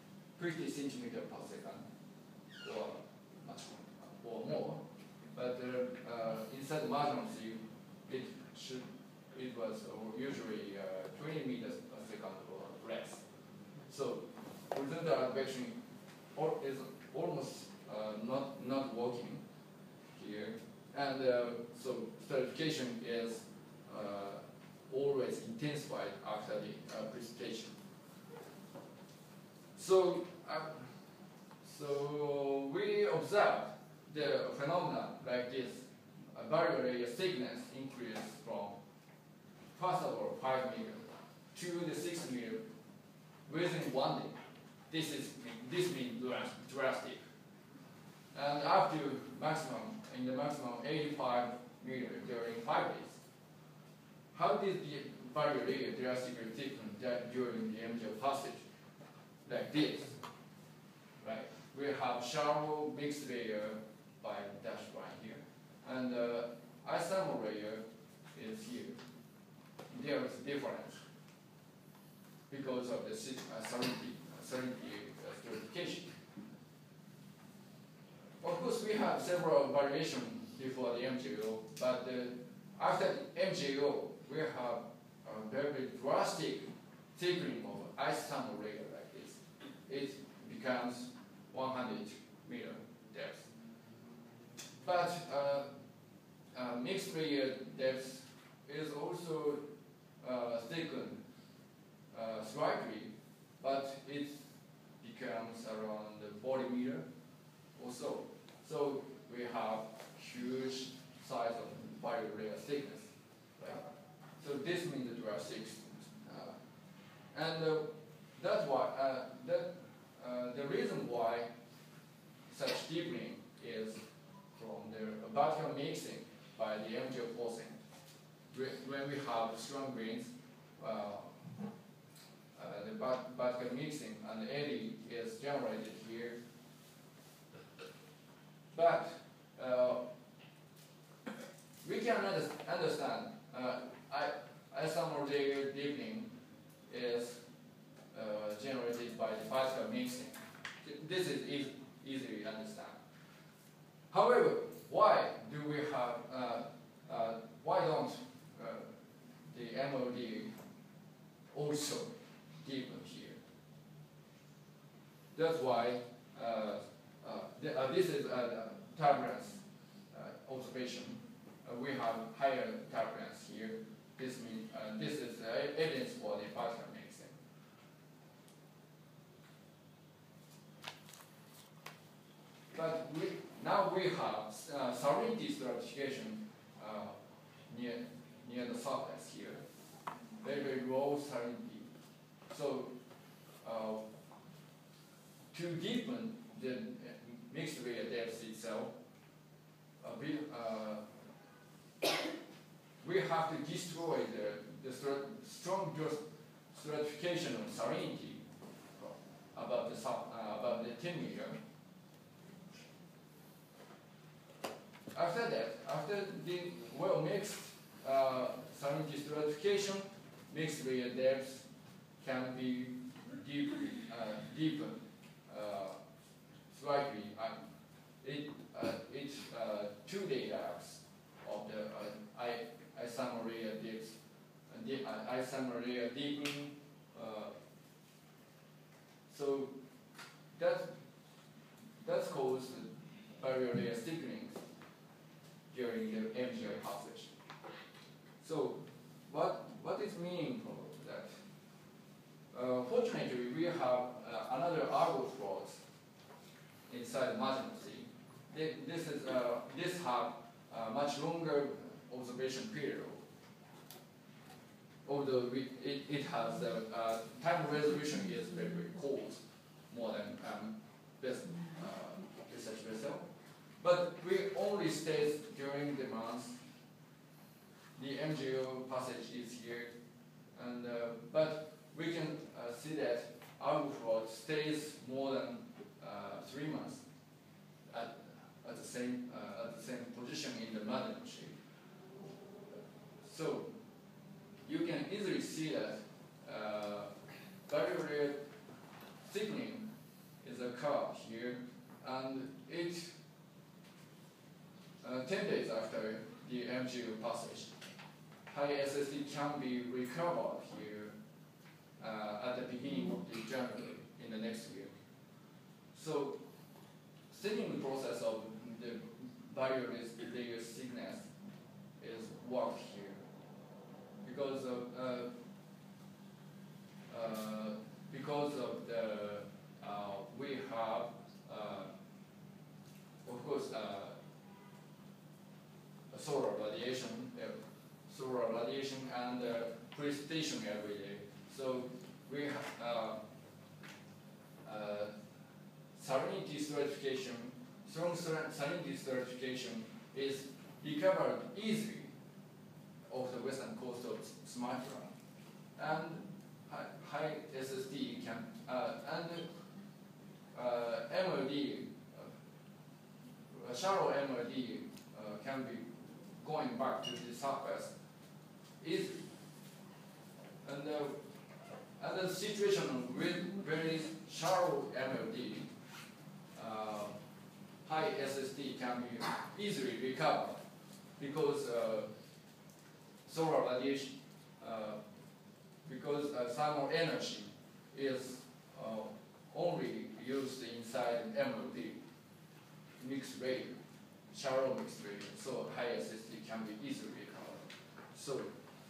fifty centimeter per second or much or more. But uh, uh, inside the marginal sea, it should it was usually uh, twenty meters per second or less. So horizontal advection is almost uh, not not working here, and uh, so stratification is uh, always intensified after the uh, precipitation. So, uh, so we observe the phenomena like this. A barrier layer thickness increase from first of all five meters to the six meters within one day. This is this means drastic. And up to maximum in the maximum eighty-five meters during five days. How did the barrier layer drastically thicken that during the M J O passage? Like this, right? We have shallow mixed layer by dashed line here, and uh, isothermal layer is here. There is a difference because of the uh, salinity, salinity uh, stratification. Of course, we have several variations before the M J O, but uh, after the M J O, we have a very drastic thickening of isothermal layer. It becomes one hundred meter depth. But uh, uh, mixed layer depth is also uh, thickened uh, slightly, but it becomes around forty meter or so. So we have huge size of barrier layer thickness. Right? So this means the drastic. Uh, and uh, that's why uh, that uh, the reason why such deepening is from the vertical mixing by the M J O forcing. When we have strong winds, uh, uh, the vertical mixing and eddy is generated here. But uh, we can understand uh, isothermal layer deepening is Uh, generated by the vertical mixing. This is easy, easy to understand. However, why do we have, uh, uh, why don't uh, the M O D also deepen here? That's why uh, uh, the, uh, this is a turbulence uh, observation. Uh, we have higher turbulence here. This means uh, this is uh, evidence for the vertical mixing. But we, now we have uh, salinity stratification uh, near, near the surface here, very, very low salinity. So uh, to deepen the mixed layer depth itself, uh, we, uh, we have to destroy the, the strat strong stratification of salinity above the, uh, above the ten meter. After that, after the well mixed uh, salinity stratification, mixed layer depth can be deep, uh, deepened uh, slightly. Uh, it uh, it's uh, two day depths of the uh, isothermal layer depth, uh, the uh, isothermal layer deepening. Uh, so that that's caused barrier layer thickening during the M J O passage. So what what is meaningful that? Uh, fortunately, we have uh, another Argo float inside the marginal sea. This is uh, this have a much longer observation period. Although we, it, it has the uh, time resolution is very very cold, more than um, this uh, research vessel. But we only stay during the month. The M J O passage is here, and uh, but we can uh, see that Argo float stays more than uh, three months at, at the same uh, at the same position in the marginal shape. So you can easily see that uh, barrier layer thickening card here, and it uh, ten days after the M G O passage, high S S D can be recovered here uh, at the beginning of the January in the next year. So, staging process of the barrier layer thickness is worked here because of uh, uh, because of the uh, we have uh, of course uh, solar radiation, uh, solar radiation and uh, precipitation every day. So we have uh, uh, salinity stratification. Strong salinity stratification is recovered easily off the western coast of Sumatra, and high, high S S D can uh, and uh, M L D, uh, shallow M L D uh, can be going back to the surface easily, and uh, and the situation with very shallow M L D. Uh, high S S D can be easily recovered because uh, solar radiation, uh, because uh, thermal energy is uh, only used inside M L D, mixed layer, shallow mixed layer, so high S S D can be easily recovered. So,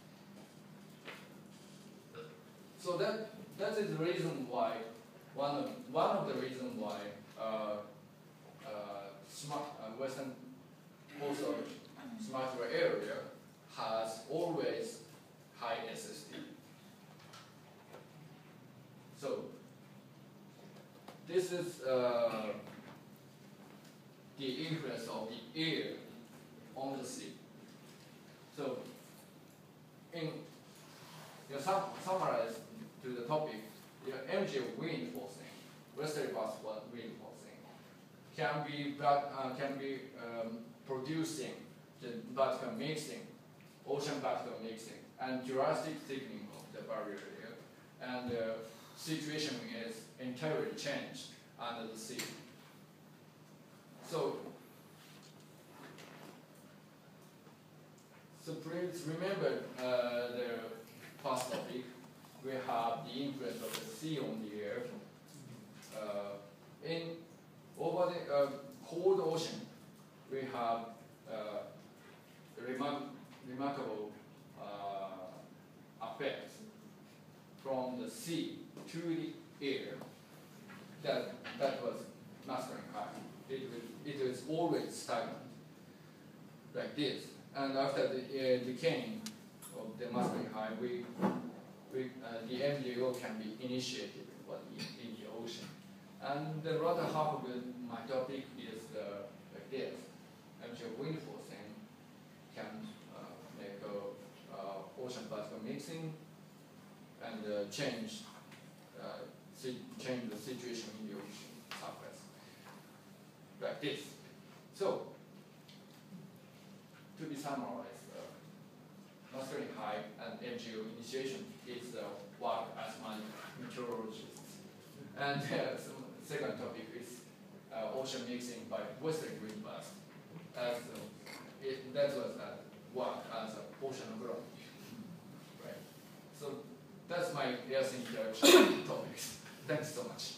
so that that is the reason why one of one of the reasons why. Uh, Uh, smart, uh, western coast of Sumatra area has always high S S D. So this is uh, the influence of the air on the sea. So in you know, sum, summarize to the topic, the you know, M G O wind forcing, westerly path wind forcing. Can be uh, can be um, producing the particle mixing, ocean particle mixing, and drastic thickening of the barrier layer, and the uh, situation is entirely changed under the sea. So, so please remember uh, the past topic. We have the influence of the sea on the air. Uh, in Over the uh, cold ocean, we have uh, remar remarkable uh, effects from the sea to the air. That that was masculine high. It was, it was always stagnant, like this. And after the uh, decaying of the masculine high, we, we uh, the M G O can be initiated in, in the ocean. And the other half of the, my topic is uh, like this. M G O wind forcing can uh, make a, uh, ocean particle mixing and uh, change uh, change the situation in the ocean surface. Like this. So, to be summarized, uh, masculine high and M G O initiation is uh, work as my meteorologist. And uh, so second topic is uh, ocean mixing by western wind burst. As uh, it, that was uh, work as an oceanography, right? So that's my Earth interaction topics. Thanks so much.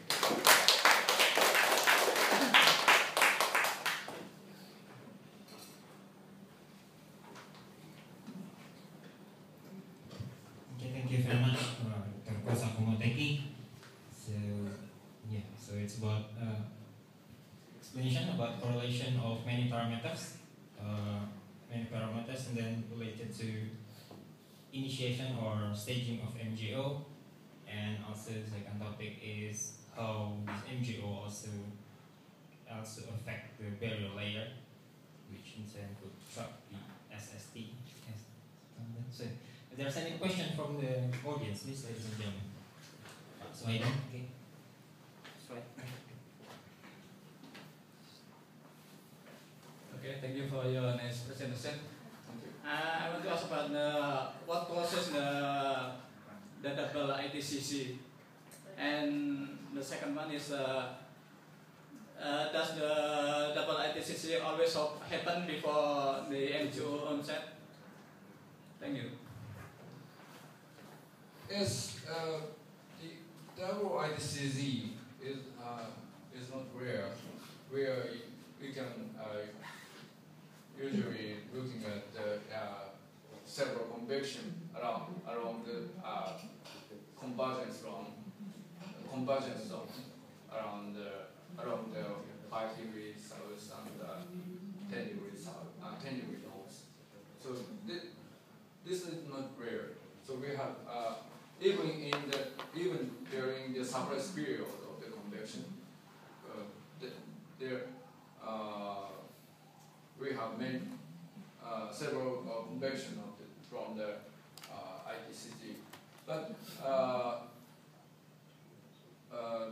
Okay, thank you very much, uh, Doctor Kosaku Moteki. So, yeah, so it's about uh, explanation about correlation of many parameters, uh, many parameters, and then related to initiation or staging of M G O, and also the second topic is how this M G O also also affect the barrier layer, which in turn could trap the S S D. Yes. So, if there's any question from the audience, please, ladies and gentlemen. So I don't. Okay. That's right. Okay, thank you for your nice presentation. Uh, I want to ask about the, what causes the, the double I T C C, and the second one is uh, uh, does the double I T C C always happen before the M Q O onset? Thank you. Yes, uh, the double I T C Z is uh, is not rare. Where we can uh, usually looking at the uh, several convection around around the uh, convergence zone, convergence zone around the around the five degrees south and uh, ten degrees south, uh, ten degrees north. So this, this is not rare. So we have uh, even in the even during the suppress period of the convection, uh, the, there uh, we have made uh, several uh, convection of the, from the uh, I T C Z, but uh, uh,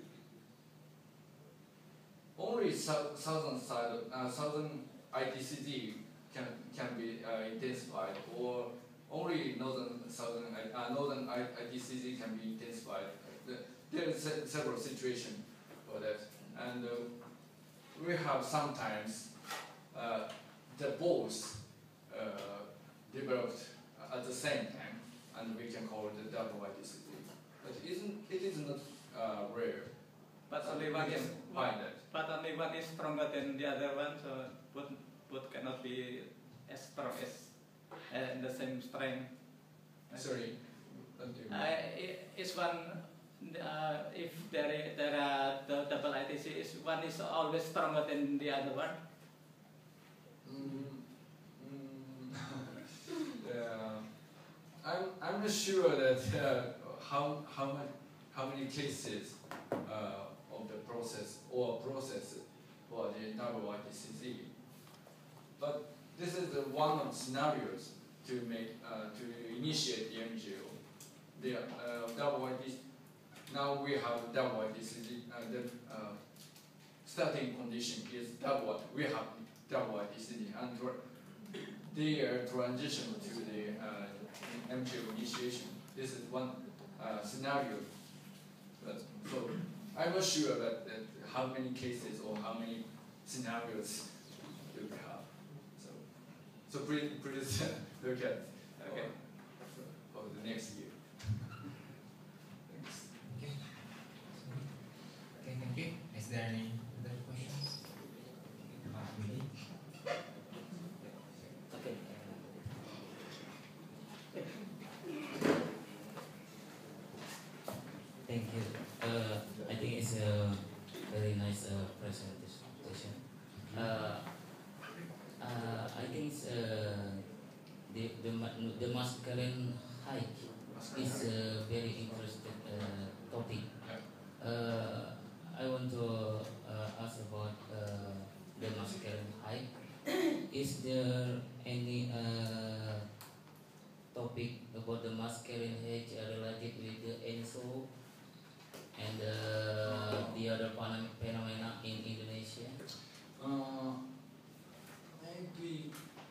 only sou southern side, uh, southern I T C Z can can be uh, intensified, or only northern southern uh, northern I T C Z can be intensified. The, there are se several situations for that, and uh, we have sometimes uh, the both uh, developed at the same time, and we can call it the double I T C Z. But isn't it is not uh, rare. But So only we one can is find that. but only one is stronger than the other one, so both both cannot be as strong as uh, the same strength. Sorry. What do you mean? Uh, is one uh, if there is, there are the double I T C is one is always stronger than the other one? Mm, mm, yeah. I'm I'm not sure that uh, how how much how many cases uh, of the process or process for the double I T C Z, but this is the one of the scenarios to make uh, to initiate the M G O. The uh, double I T C. Now we have double I T C Z. Uh, the uh, starting condition is double. We have double I T C Z, and they are transition to the uh, M G O initiation. This is one uh, scenario. But, so I'm not sure that, that how many cases or how many scenarios you have. So, so please, please look at okay for, for the next year. Thanks. Okay. Okay, thank you. Is there any other questions? Uh, Willy? Okay. Thank you. Uh, I think it's a very nice uh, presentation. Uh, uh, I think it's, uh, the the ma- the masculine hike is a very interesting uh, topic. Uh, I want to uh, ask about uh, the masculine hike. Is there any uh, topic about the masculine hike related with the E N S O and uh, the other phenom- phenomena in Indonesia? Uh, maybe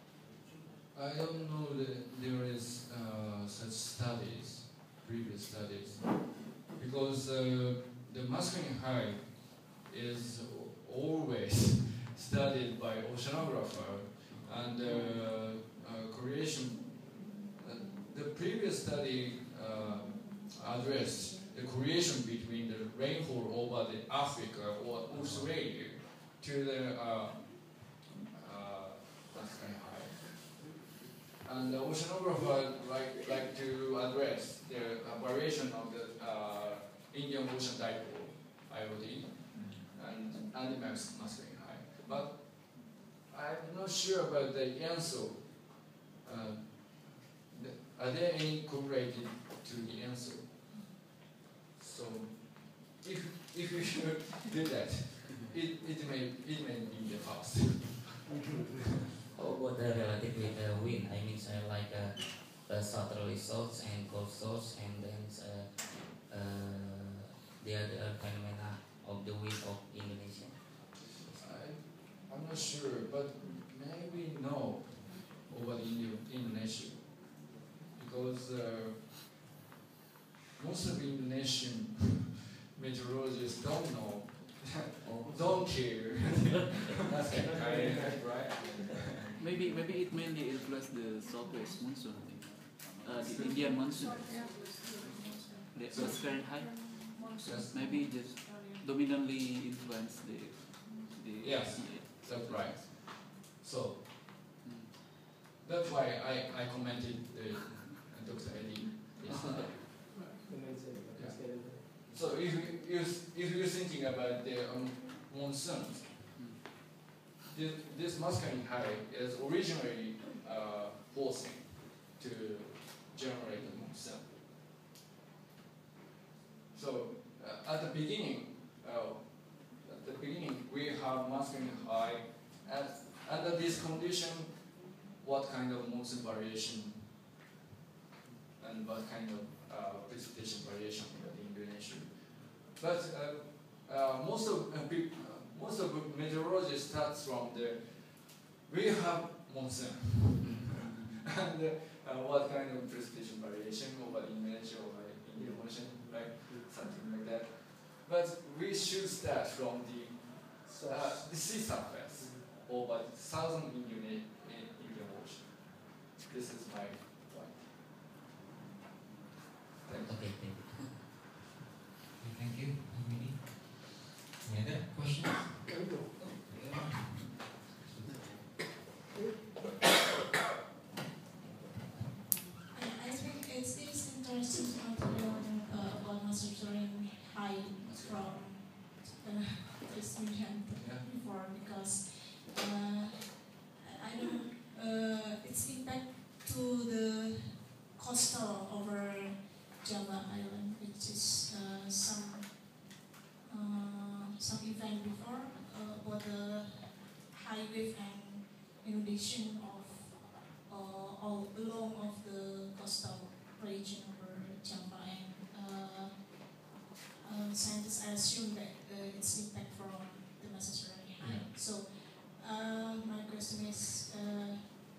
I don't know that there is uh, such studies, previous studies, because uh, the masculine high is always studied by oceanographer and uh, uh, creation. Uh, the previous study uh, addressed the creation between the rainfall over the Africa or Australia to the uh, uh, masculine high. And the oceanographer like, like to address the uh, variation of the uh, Indian Ocean Dipole, I O D, and, and the max masculine high. But I'm not sure about the E N S O. Uh, the, are there any correlated to the E N S O? So, if if we should do that, it it may it may be the past. How about the related with the wind? I mean, uh, like uh, uh, southerly source and cold source, and then uh, uh, the other phenomena of the wind of Indonesia. I I'm not sure, but maybe no over the Indo Indonesia, because uh, most of the Indonesian meteorologists don't know don't care. That's kind of right. Maybe maybe it mainly influenced the southwest monsoon, uh, the Indian monsoon. That was very high. Yes. Maybe just dominantly influence the the Yes. That's right. So that's why I, I commented uh, Doctor Eddie. Yes. Yeah. So if you if, if you're thinking about the um, monsoons, this, this masculine high is originally uh, forcing to generate the monsoon. So uh, at the beginning, uh, at the beginning we have masculine high, and under this condition, what kind of monsoon variation and what kind of uh, precipitation variation in Indonesia. But uh, uh, most of uh, pe- uh, most of meteorology starts from the we have monsoon and uh, uh, what kind of precipitation variation over Indonesia or Indian Ocean, right? Something like that. But we should start from the uh, the sea surface over the southern Indian Indian Ocean. This is my point. Thank you. Okay, thank you. Thank you. Any other questions? I think it's, it's interesting to learn uh, about monitoring high from uh, this medium before, because uh, I don't uh, its impact to the coastal over Java Island, which is uh, some uh, some event before uh, about the high wave and inundation of uh, all along of the coastal region over Java, and uh, uh, scientists assume that uh, its impact from the necessarily high. Yeah. So uh, my question is, uh,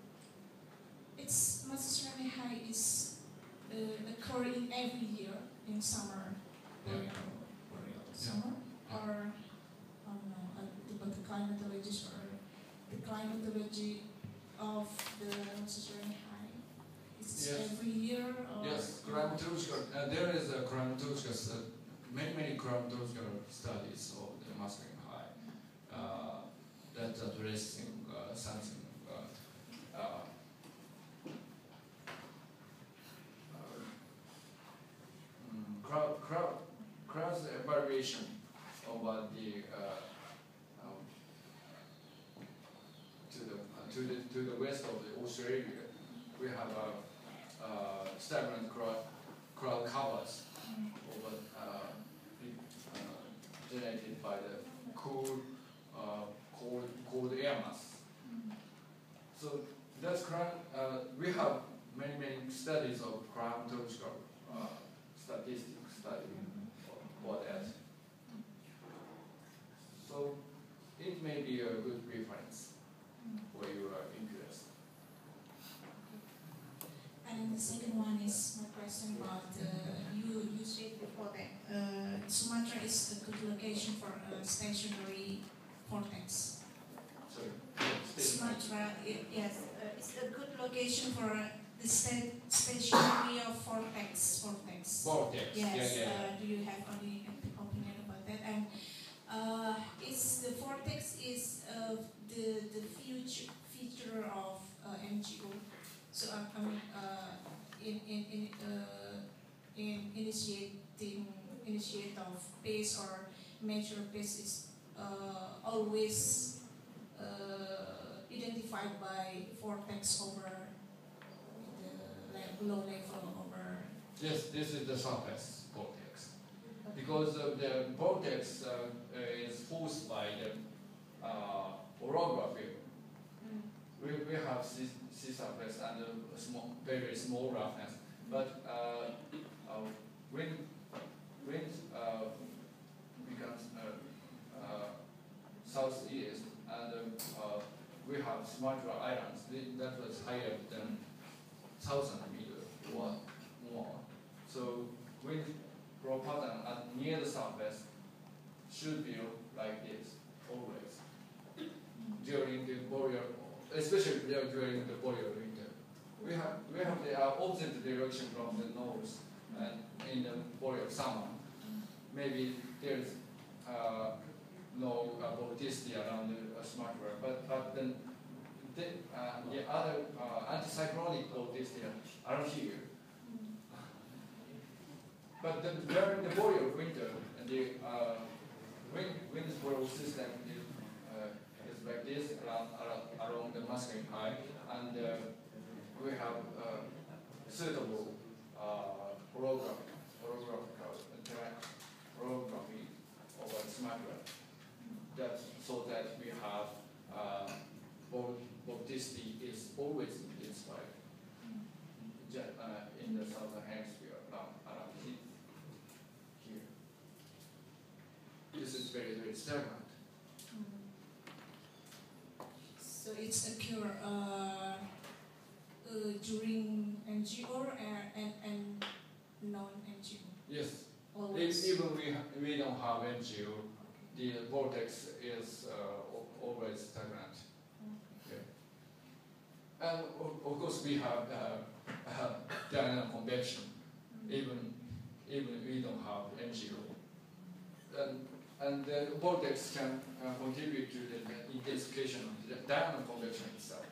its necessarily high is uh, occurring every year in summer, boreal, boreal summer, or I don't know, uh, about the climatologists or the climatology of the necessarily high. Is it Yes. every year? Or Yes, climatological. Uh, there is a climatological, uh, many many climatological studies of the masculine high uh, that addressing uh, something. Uh, uh, um, crowd, crowd, crowd's evaluation about the uh, um, to the uh, to the to the west of the Australia, we have a uh, stagnant cloud cloud covers over uh, be- uh, generated by the cool uh, cold cold air mass. So that's crime. Uh, we have many many studies of climatological uh, statistics study for that. So it may be a good reference for your interest. And the second one is my question about uh, you. You said before that uh, Sumatra is a good location for a stationary vortex. Sorry. Sumatra, i- yes, uh, it's a good location for uh, the sta- stationary of vortex. Vortex. Vortex. Yes. Yeah, yeah. Uh, do you have any opinion about that? And uh, is the vortex is uh, the the future feature of uh, M G O? So um, I mean, uh, in in in uh, in initiating initiate of pace or measure pace is uh, always uh, identified by vortex over the le- low level over. Yes, this is the surface vortex. Because uh, the vortex uh, uh, is forced by the uh, orography. Mm. We, we have sea, sea surface and a small, very small roughness. But uh, uh, wind, wind uh, becomes uh, uh, southeast, and uh, we have Sumatra Islands. Th- That was higher than thousand meter or more. So wind flow pattern at near the surface should be like especially during the boreal winter. We have we have the uh, opposite direction from the north, and in the boreal summer, maybe there's uh, no uh, vorticity around the uh, Sumatra, but but then the, uh, the other uh, anticyclonic vorticity are here. But then during the boreal winter, the uh, wind wind swirl system is uh, is like this around, around along the masculine high, and uh, we have uh, suitable uh, orographic orographical orography over Sumatra. That so that we have uh, vorticity is always inspired uh, in the southern hemisphere around, around here. here. This is very very stagnant. So it's occur uh, uh, during N G O or uh, and and non-N G O? Yes. Always. If, even we ha- we don't have N G O, the vortex is uh, always stagnant. Okay. And of, of course we have uh, uh, diurnal convection, even even we don't have N G O. And and the vortex can uh, contribute to the intensification of the diurnal convection itself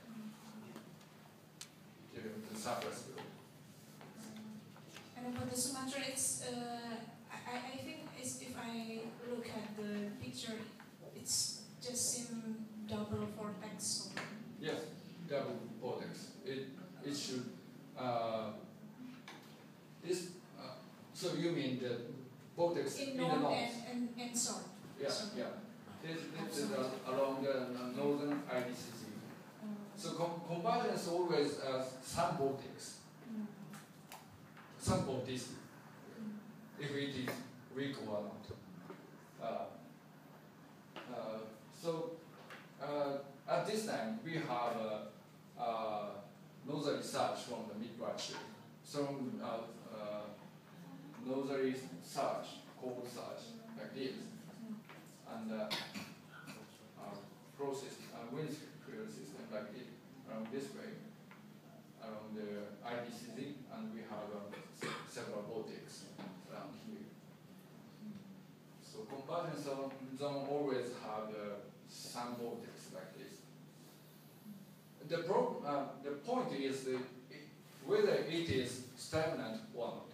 during the surface field. And about the Sumatra, it's uh, I, I think it's, if I look at the picture, it's just seem double vortex. Or Yes, double vortex. It it should uh, this. Uh, so you mean the vortex in, in the north north? and, and, and south. Yeah, So- yeah. This, this is uh, along the northern I D C C. Uh, So com- convergence always uh, some vortex, mm, some vortex, mm, if it is weak or not. Uh, uh, so uh, at this time we have uh, uh, northerly surge from the mid-glacier. So uh, uh, northerly surge, cold surge, like this, and uh, uh, process, uh, wind field system like it, around this way, around the I D C Z, and we have uh, se- several vortex around here. So convergence zone, zone always have uh, some vortex like this. The pro, uh, the point is that it, whether it is stagnant or not.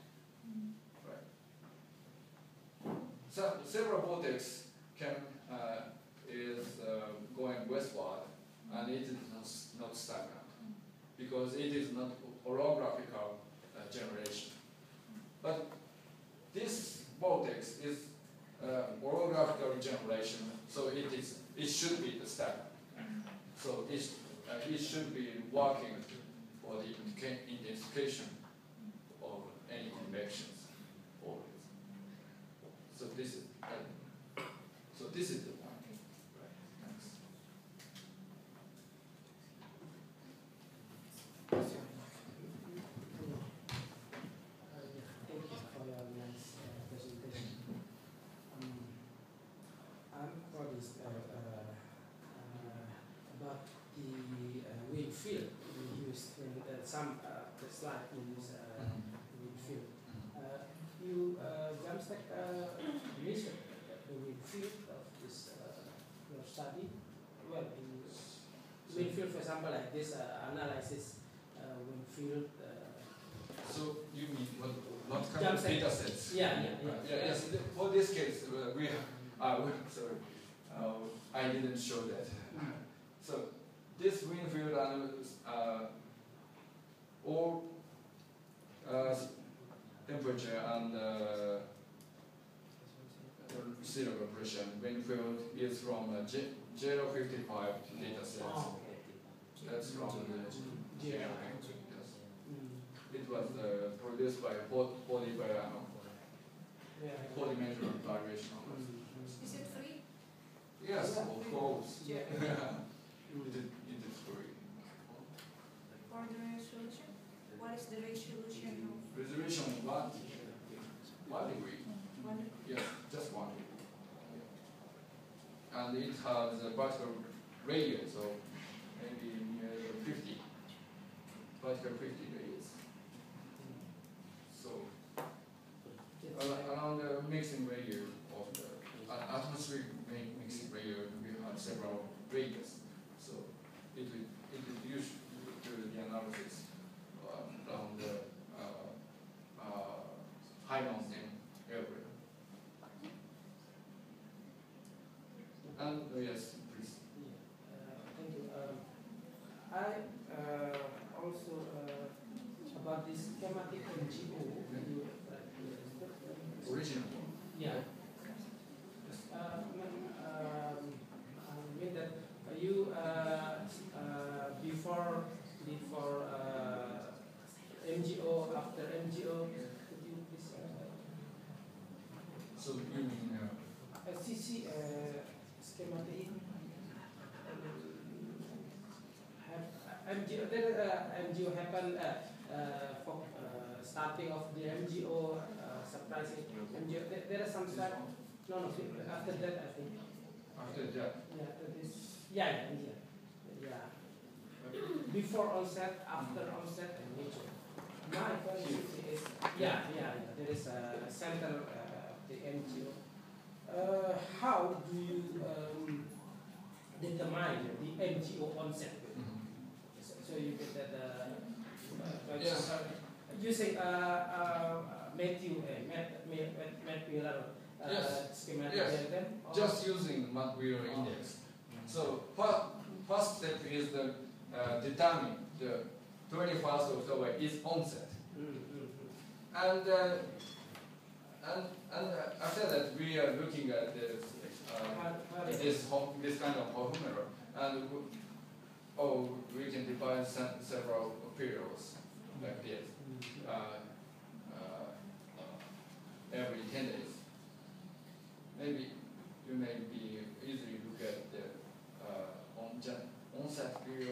Right. So several vortex can uh, is uh, going westward, and it is not, not stagnant because it is not orographical uh, generation. But this vortex is uh, orographical generation, so it is it should be stagnant. So it, uh, it should be working for the indica- intensification of any convections always. So this is uh, so this is the point. Right. Thanks. Uh, yeah, thank you for your nice uh, presentation. Um, I'm for this uh, uh, uh, about the uh, wind field we used in uh, some uh, the slide we use uh, wind field. Uh, you uh, Jamstack uh, measured the wind field of this uh, your study. Well, in wind field, for example, like this uh, analysis uh, wind field. Uh, So you mean what, what kind Jump of set. data sets? Yeah, yeah, yeah. Right. yeah yes. th- For this case, uh, we have, uh, we, sorry, uh, I didn't show that. So this wind field analysis, uh, all uh, temperature and uh, sea level pressure wind field is from uh, J- zero fifty-five data sets. Oh, That's from the G G M M. A. Yes. Mm. It was uh, produced by Poly Polybiano, Yeah. polymetric variation. Mm. Is it free? Yes, Yeah. of course. Yeah. it, is, it is free. For the resolution? What is the resolution of Resolution one, one degree. one? Yes, just one degree. And it has a vertical radius of maybe near particle fifty degrees. So uh, around the mixing layer of the uh, atmospheric mixing layer, we have several layers. So it will it will use to the analysis uh, around the uh, uh, high mountain area. And uh, yes, please. Yeah, uh, thank you. Um, I uh, also uh, about this schematic N G O. You, uh, Original one. yeah. Uh, um, I mean that uh, you uh, uh, before before uh, N G O, after N G O, could you please? Uh, So you mean uh, uh, C C uh, schematic. M G O, there uh, M G O happened uh, uh, for uh, starting of the M G O uh, surprising M G O. There, there are some start. No, no. After that, I think. after that? Yeah, after this. Yeah, yeah, yeah. yeah. Before onset, after onset, and nature. My question is, yeah, yeah, yeah. There is a center uh, of the M G O. Uh, how do you um, determine the M G O onset? So, so you get that, uh, uh, for Yes. example, using uh, uh, Matthew, uh, Matt, Matt, Matt, Matt Wheeler uh, Yes. schematic Yes. diagram? Or- Just using Matt-Wheeler index. So first, first step is the uh, determine the twenty-first October is onset, Mm, mm, mm. and uh, and and uh, after that we are looking at this uh, How- how does- this hom- this kind of polymer, and w- oh we can divide se- several periods like this. Mm. Uh, uh, every ten days. Maybe you may be easily look at the uh, on onset period.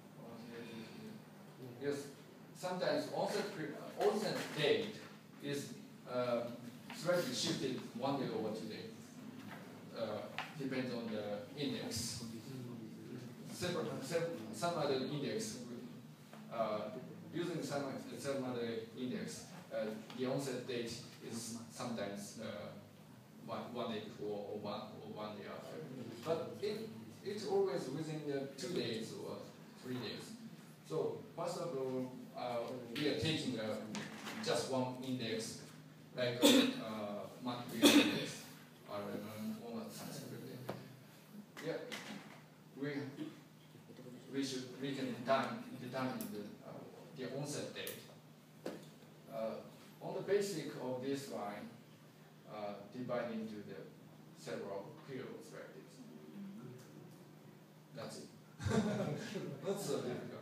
Yes, sometimes onset period, onset date is uh, slightly shifted one day over two days. Uh, depends on the index. Several, several, some other index, uh, using some some other index, uh, the onset date is sometimes uh, one, one day before or one or one day after. But it it's always within the two days or three days. So first of all, uh, we are taking uh, just one index, like uh, monthly index, or one yeah, we we should we can determine determine the uh, the onset date. Uh, on the basic of this line, uh, divided into the several periods like this. That's it. Not so difficult.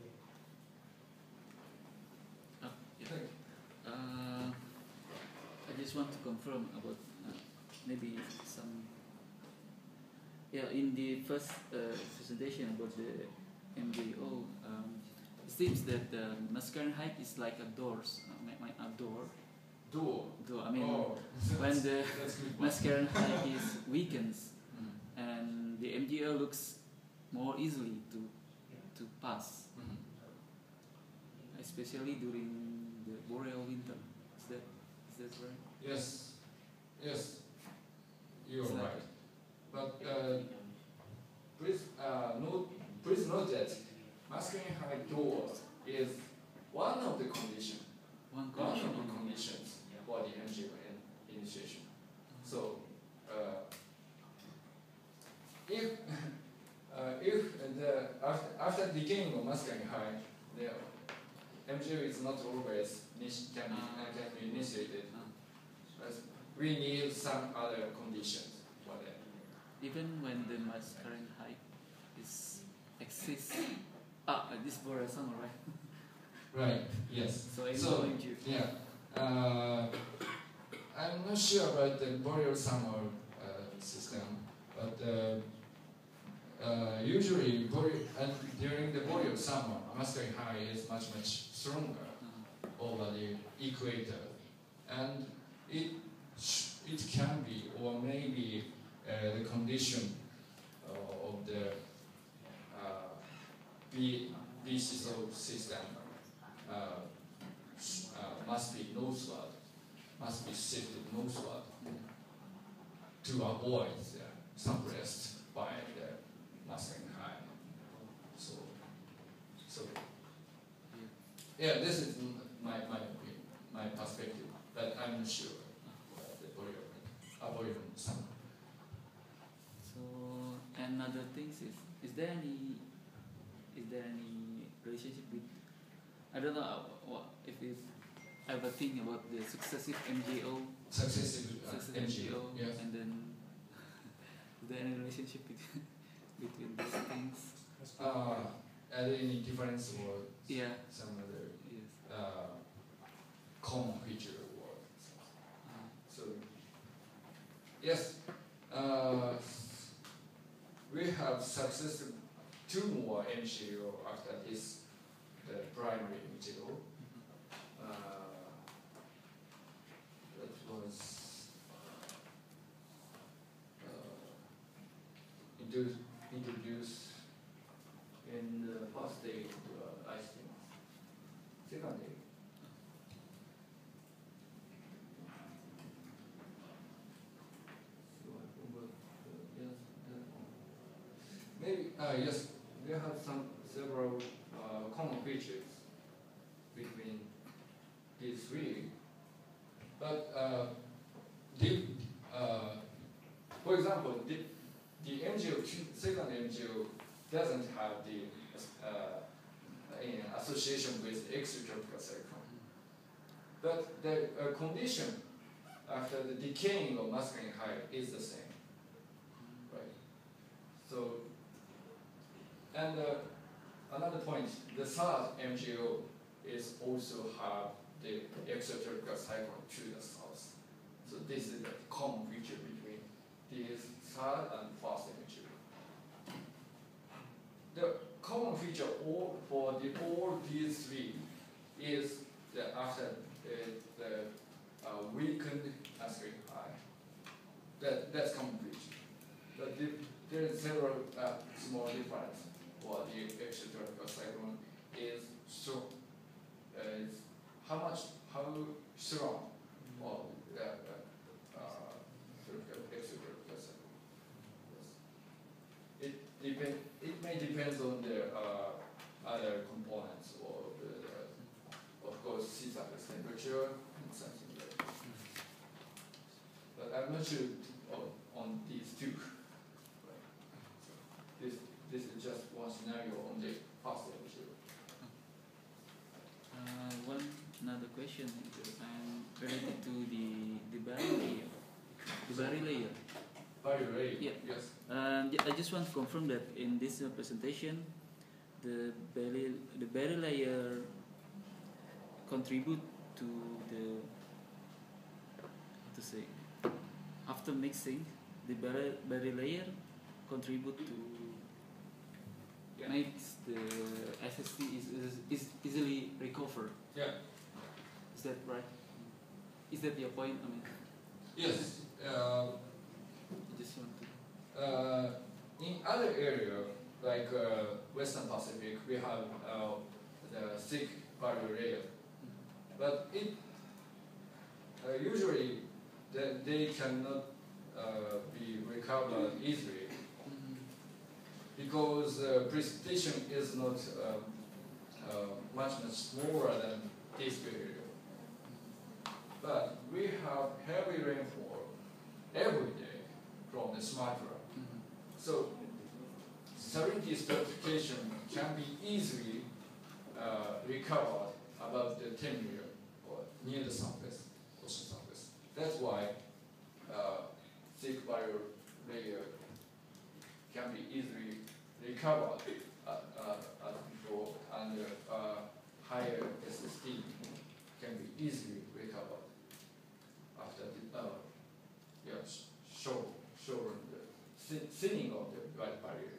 Uh, yeah. Thank you. Uh, I just want to confirm about uh, maybe some. Yeah, in the first uh, presentation about the M G O, um, it seems that the masculine height is like a doors, uh, my, my, a door. Door. Door. I mean, Oh, when the that's good. masculine height is weakens, Mm. and the M G O looks more easily to to pass, Mhm. especially during the boreal winter. Is that is that right? Yes, yes, you are It's like- right. But uh, please uh, note, please note that masculine high door is one of the conditions, One one of condition. the conditions for the M G O in- initiation. So uh, if uh, if the after, after decaying of masculine high, the M G O is not always initi- can be, uh, can be initiated. Ah. But we need some other conditions for that. Even when the masculine height is exists, ah, uh, this boreal summer, right? Right. Yes. So I'm So, going to. Yeah. Uh, I'm not sure about the boreal summer uh, system, but uh, uh, usually boreal, and during the boreal summer, masculine high is much much stronger Uh, over the equator, and it sh- it can be or maybe uh, the condition uh, of the uh, B B C S O system uh, uh, must be northward, must be shifted northward to avoid the suppressed by the Muscat high. So, so yeah, this is m- my my opinion, my perspective, but I'm not sure uh, the volume, uh, volume some. So another thing is, is there any, is there any relationship with, I don't know uh, what, if you ever think about the successive M J O, Successive uh, successive M G O, yes. and then is there any relationship between between these things? Uh, are there any difference or Yeah. some other Yes. uh, common feature or Uh, so? Yes, uh, we have successive two more M G O after this, the primary M G O. Uh, that was uh, introduced, introduced in the first day of uh, I think second day. So I forgot the- yes, the- Maybe uh, yes, we have some several uh, common features between these three, but uh, the, uh, for example, the, the M G O, second M G O doesn't have the uh, in association with the extratropical cyclone. But the uh, condition after the decaying of masculine high is the same, right? So, and uh, another point, the third M G O is also have the extratropical cyclone to the south. So this is the common feature between this third and first M G O. The common feature all for the all these three is that after uh, the uh, weakened masculine high. That that's common feature. But the, there is several uh, small difference. For the extratropical cyclone is strong. Uh, is how much how strong or uh, uh, uh, extratropical cyclone. Yes. It depend. It may depend on the uh, other components or the, uh, of course sea surface temperature and something like that. But I'm not sure on, on these two. Right. So this this is just one scenario on the first temperature. Uh, one another question um, related to the the barrier layer. The barrier layer. Barrier layer. Yeah. Yes. Um, I just want to confirm that in this uh, presentation, the barrier the barrier layer contribute to the how to say after mixing the barrier barrier layer contribute to Yeah. makes the S S T is, is, is easily recovered. Yeah. Is that right? Is that your point? I mean, Yes. Uh, I just want to. Uh, in other area, like uh, Western Pacific, we have uh, the thick barrier layer, but it uh, usually the, they cannot uh, be recovered easily because uh, precipitation is not uh, uh, much much smaller than this barrier. But we have heavy rainfall every day from the Sumatra. So salinity stratification can be easily uh, recovered above the ten meter or near the surface, ocean surface. That's why uh, thick barrier layer can be easily recovered uh, uh, as before, and uh, higher S S T can be easily recovered after the uh, yeah, show, show the thinning of the right barrier.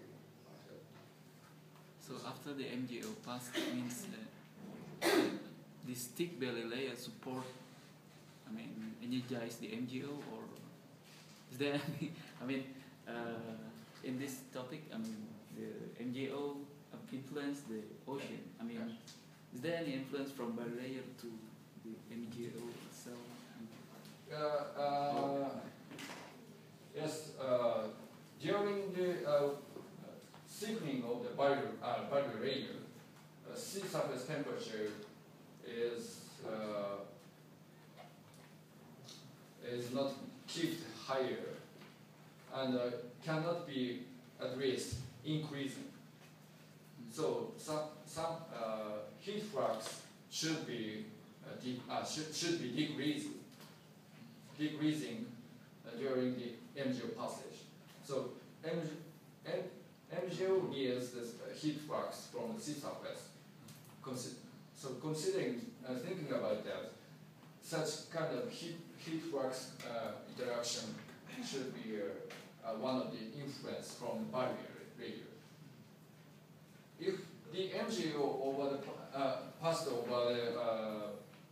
So after the M G O pass, it means uh, this thick barrier layer support, I mean, energize the M G O, or is there any, I mean, uh, in this topic, I mean, the M G O influence the ocean. I mean, is there any influence from barrier to the M G O itself? Uh, uh, yes, uh, during the uh, thickening of the barrier, uh, barrier layer, uh, sea surface temperature is uh, is not kept higher and uh, cannot be at risk increasing. So some some uh, heat flux should be uh, de uh, should, should be decreasing decreasing uh, during the M G O passage. So M G O needs this uh, heat flux from the sea surface. Consi so considering uh, thinking about that, such kind of heat heat flux uh, interaction should be uh, uh, one of the influence from the barrier layer. If the M G O over the uh, passed over the uh,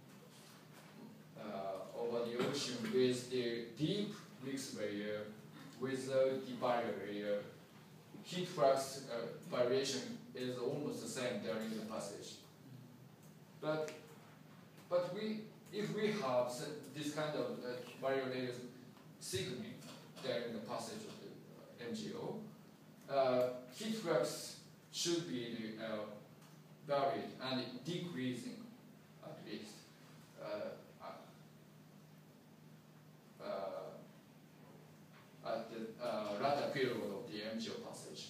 uh, over the ocean with the deep mixed layer without the barrier layer, heat flux uh, variation is almost the same during the passage. But but we if we have this kind of uh, barrier layer thickening during the passage of the uh, M G O, uh, heat flux should be uh, varied and decreasing at least uh, uh, at the uh, latter period of the M G O passage.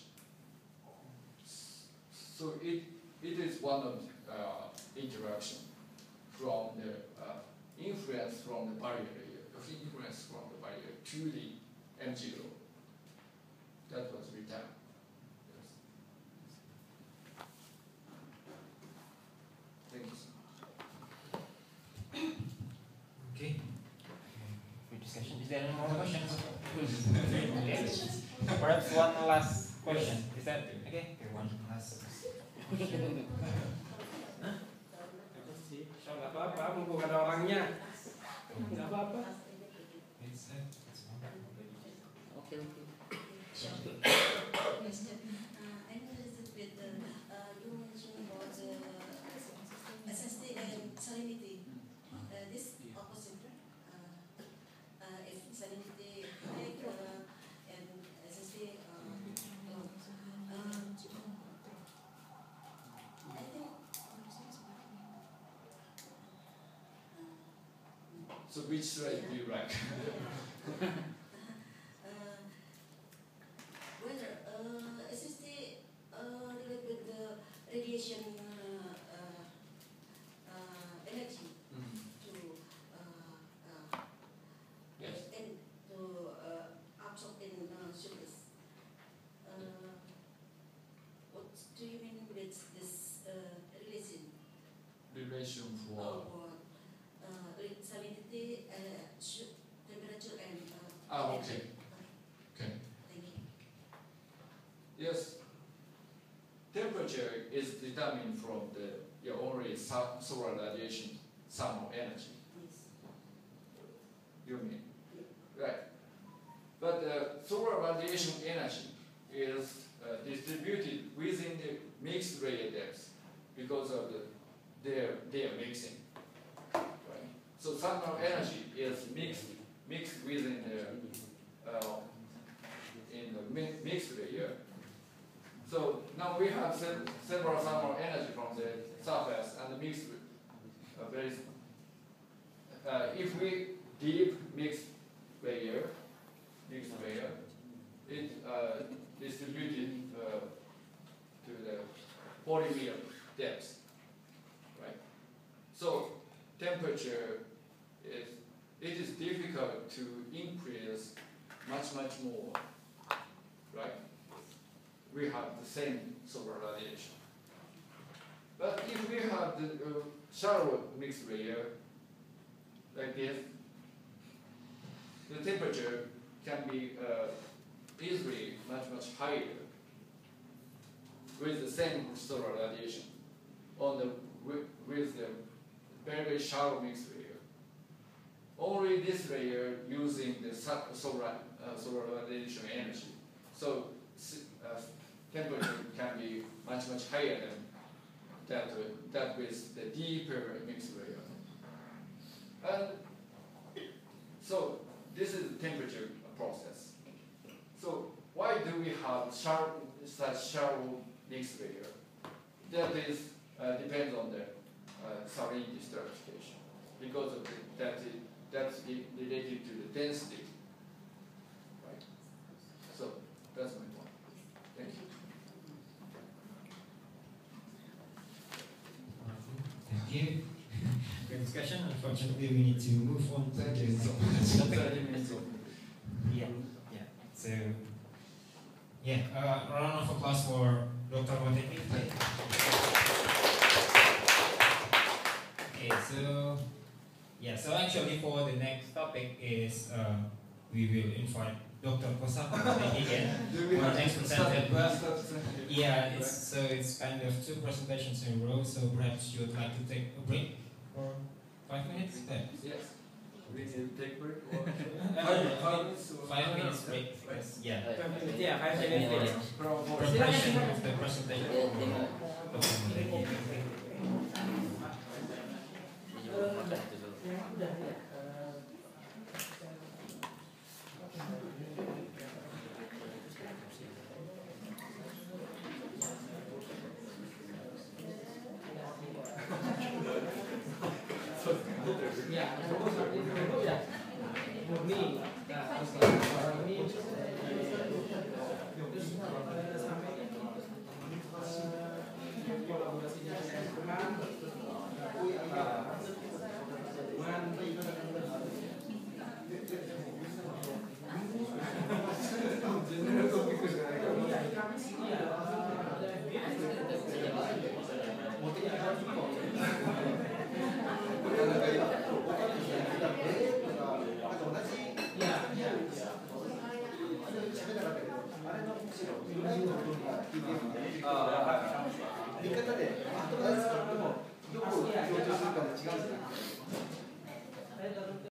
So it it is one of uh, interaction from the uh, influence from the barrier layer, influence from the barrier to the M G O. That was written. Thank you. Okay. Good discussion. Is there any more questions? Okay. Perhaps one last question. Is that okay? Okay, one last question. Nggak apa-apa, mumpung ada orangnya. Nggak apa-apa. It's, uh, it's one. Okay, okay. Sure. Yes, uh, I'm interested with the, uh, you mentioned about the S S T and salinity. Uh, this opposite, uh, uh, if salinity high uh, and S S T uh, low. Um, I think. So which side do you like? uh, whether uh, S S T uh, related with the radiation uh, uh, uh, energy Mm. to uh, uh, Yes. and to uh, absorb in uh, surface. Uh, what do you mean with this uh, relation? Relation for Or uh, salinity, uh, temperature, and uh, Ah, energy? okay. Okay. Thank you. Yes. Temperature is determined from the yeah, only su- solar radiation thermal energy. Yes. You mean? Right. But uh, solar radiation energy is uh, distributed within the mixed layer depth because of the their their mixing. Right. So thermal energy is mixed mixed within the uh, in the mi- mixed layer. So now we have se- several thermal energy from the surface and the mixed uh, very uh, if we deep mixed layer mixed layer it uh, distributed uh, to the forty meter depth, right? So temperature is it is difficult to increase much much more, right? We have the same solar radiation. But if we have the uh, shallow mixed layer like this, the temperature can be uh, easily much much higher with the same solar radiation on the with, with the very very shallow mixed layer. Only this layer using the su- solar uh, solar radiation energy, so uh, temperature can be much much higher than that that with the deeper mixed layer. And so this is the temperature process. So why do we have shallow, such shallow mixed layer? That is uh, depends on the uh, saline destratification, because of the, that is, that's related to the density. Right. So that's my point. Thank you. Thank you. Great discussion. Unfortunately, we need to move on to the topic. Yeah. Yeah. So, yeah. Uh, round of applause for Doctor Moteki. Okay. So, yeah. So actually, for the next topic is uh, we will invite Doctor Kosaka Moteki again for next presenter. But yeah, it's so it's kind of two presentations in a row. So perhaps you would like to take a break for five minutes. Yes. We need to take break. Or five, five minutes. Five minutes break. Yes. Yeah. Yeah, five minutes break. Preparation of the presentation.